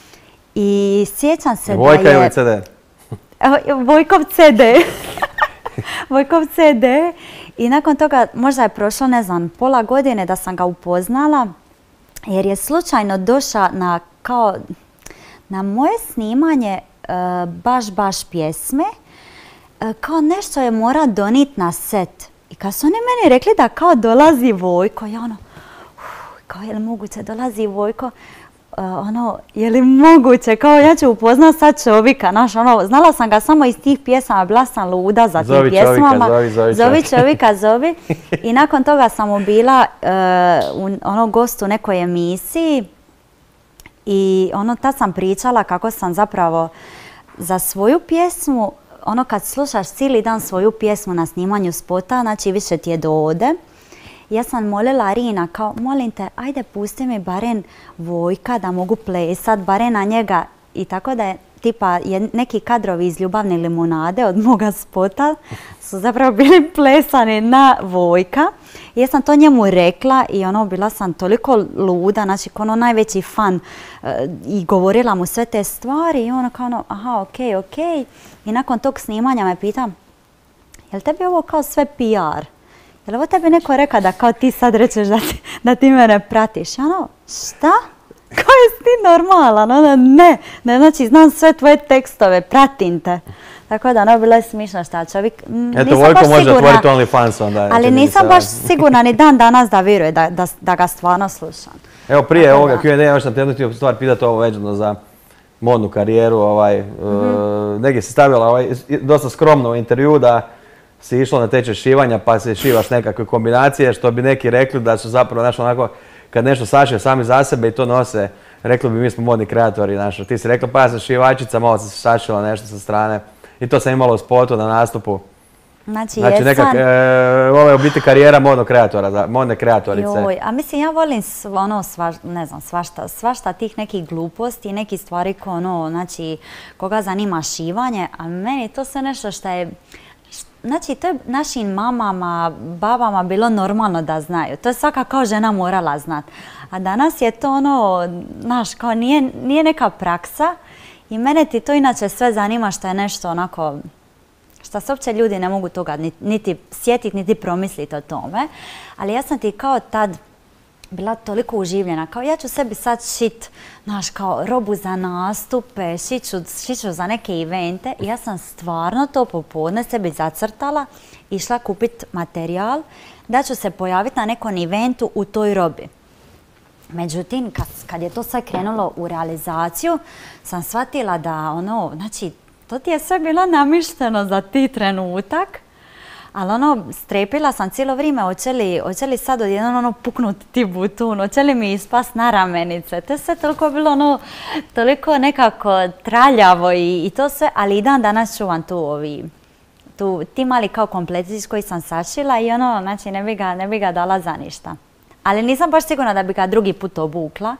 I sjećam se Vojka da je... Vojka ili ce de? Vojkov ce de. Vojkov ce de. I nakon toga možda je prošlo, ne znam, pola godine da sam ga upoznala. Jer je slučajno došao na, kao, na moje snimanje uh, baš, baš pjesme. Uh, kao nešto je mora doniti na set. I kad su oni meni rekli da kao dolazi Vojko, ja ono, uh, kao je li moguće dolazi Vojko? Uh, ono, je li moguće, kao ja ću upoznat sad čovjeka, znaš, ono, znala sam ga samo iz tih pjesama, bila sam luda za tim pjesmama. Zovi čovjeka, zovi, zovi čovjeka, zovi. I nakon toga sam mu bila uh, u ono, gostu u nekoj emisiji i ono, tad sam pričala kako sam zapravo za svoju pjesmu, ono kad slušaš cijeli dan svoju pjesmu na snimanju spota, znači više ti je do ode. Ja sam molila Rina kao, molim te, ajde pusti mi barem Vojka da mogu plesat, barem na njega. I tako da je tipa neki kadrovi iz Ljubavne limunade od moga spota su zapravo bili plesani na Vojka. I ja sam to njemu rekla i ono, bila sam toliko luda, znači ono najveći fan uh, i govorila mu sve te stvari i ono kao ono, aha, okej, okej. I nakon tog snimanja me pita, je li tebi ovo kao sve pi ar? Je li ovo tebi neko rekao da kao ti sad rečeš da ti, da ti mene pratiš? Ono, šta? Kao jesi ti normalan? Ono, ne, ne, znači znam sve tvoje tekstove, pratim te. Tako da ono, bilo je smišno šta čovjek. Eto, Vojko može otvoriti OnlyFans onda. Ali nisam baš sigurna ni dan danas da vjeruje da, da, da ga stvarno slušam. Evo prije tako ovoga Q and A, još sam te jednu htio stvar pitati ovo vezano za modnu karijeru. Ovaj, mm-hmm. uh, negdje si stavila ovaj, dosta skromno u intervju da si išla na tečaj šivanja pa se šivaš nekakve kombinacije, što bi neki rekli da su zapravo, znaš, onako, kad nešto sašiju sami za sebe i to nose, rekli bi mi smo modni kreatori, znaš. Ti si rekla pa ja sam šivačica, malo sam se sašila nešto sa strane i to sam imala u spotu na nastupu. Znači, znači jesam... nekak, e, ovo je u biti karijera modnog kreatora, modne kreatorice. Joj, a mislim, ja volim ono, svaš, ne znam, svašta, svašta tih nekih gluposti, nekih stvari ko ono, znači, koga zanima šivanje, a meni to sve nešto što je, znači, to je našim mamama, babama bilo normalno da znaju. To je svaka kao žena morala znati. A danas je to ono, znaš, kao nije, nije neka praksa i mene ti to inače sve zanima što je nešto onako, što se uopće ljudi ne mogu toga niti sjetiti, niti promisliti o tome. Ali ja sam ti kao tad bila toliko uživljena. Kao ja ću sebi sad šit, znaš, kao robu za nastupe, šiću, šiću za neke evente. I ja sam stvarno to popodne sebi zacrtala, išla kupiti materijal da ću se pojaviti na nekom eventu u toj robi. Međutim, kad, kad je to sve krenulo u realizaciju, sam shvatila da ono, znači, to ti je sve bilo namišteno za ti trenutak. Ali ono, strepila sam cijelo vrijeme, hoće li, hoće li sad odjednom ono puknuti ti butun, hoće li mi ispast na ramenice. To je sve toliko bilo ono, toliko nekako traljavo i, i to sve, ali i dan danas čuvam tu ovi, tu, ti mali kao kompletić koji sam sašila i ono, znači ne bi ga, ne bi ga dala za ništa. Ali nisam baš sigurna da bi ga drugi put obukla,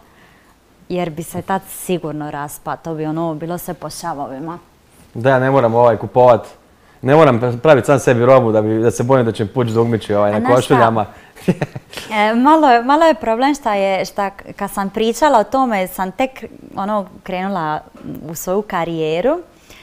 jer bi se tad sigurno raspa, to bi ono bilo sve po šavovima. Da, ja ne moram ovaj kupovat. Ne moram praviti sam sebi robu da, bi, da se bojim da će puć dugmići ovaj, na košuljama. e, malo, je, malo je problem šta je, šta kad sam pričala o tome, sam tek ono, krenula u svoju karijeru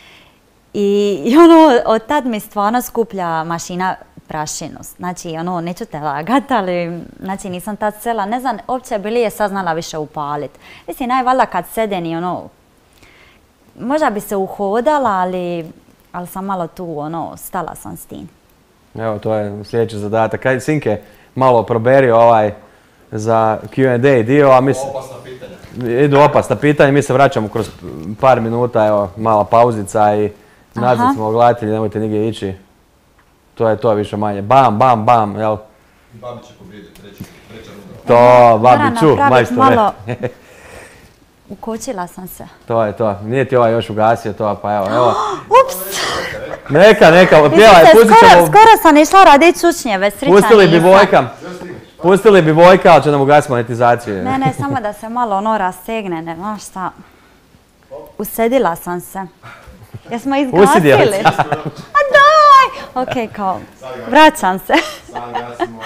i, i ono, od tad mi stvarno skuplja mašina prašinu. Znači, ono, neću te lagat, ali znači, nisam tad sela, ne znam, uopće bili je saznala više upalit. Mislim, najvaljda kad sedem i ono, možda bi se uhodala, ali ali sam malo tu, ono, stala sam s tim. Evo, to je sljedeći zadatak. Kaj, Sinke, malo proberi ovaj za Q and A dio, a mislim... Opasna pitanja. idu opasna pitanja, mi se vraćamo kroz par minuta, evo, mala pauzica i nazad smo oglatili, nemojte nigdje ići. To je to više manje. Bam, bam, bam, jel? I babi će pobijediti, treća runda. To, babi ču, majstore. Ukočila sam se. To je to. Nije ti ovaj još ugasio to, pa evo, evo. Ups! Neka, neka, pjevaj, pustit ćemo... Skoro sam išla raditi čučnjeve, srića nisam. Pustili bi Vojka. Pustili bi Vojka, ali će nam ugasiti monetizaciju. Ne, ne, samo da se malo ono rastegne, ne znaš šta. Usedila sam se. Jesmo izgasili? A daj! Ok, kao, vraćam se. Sad gasimo.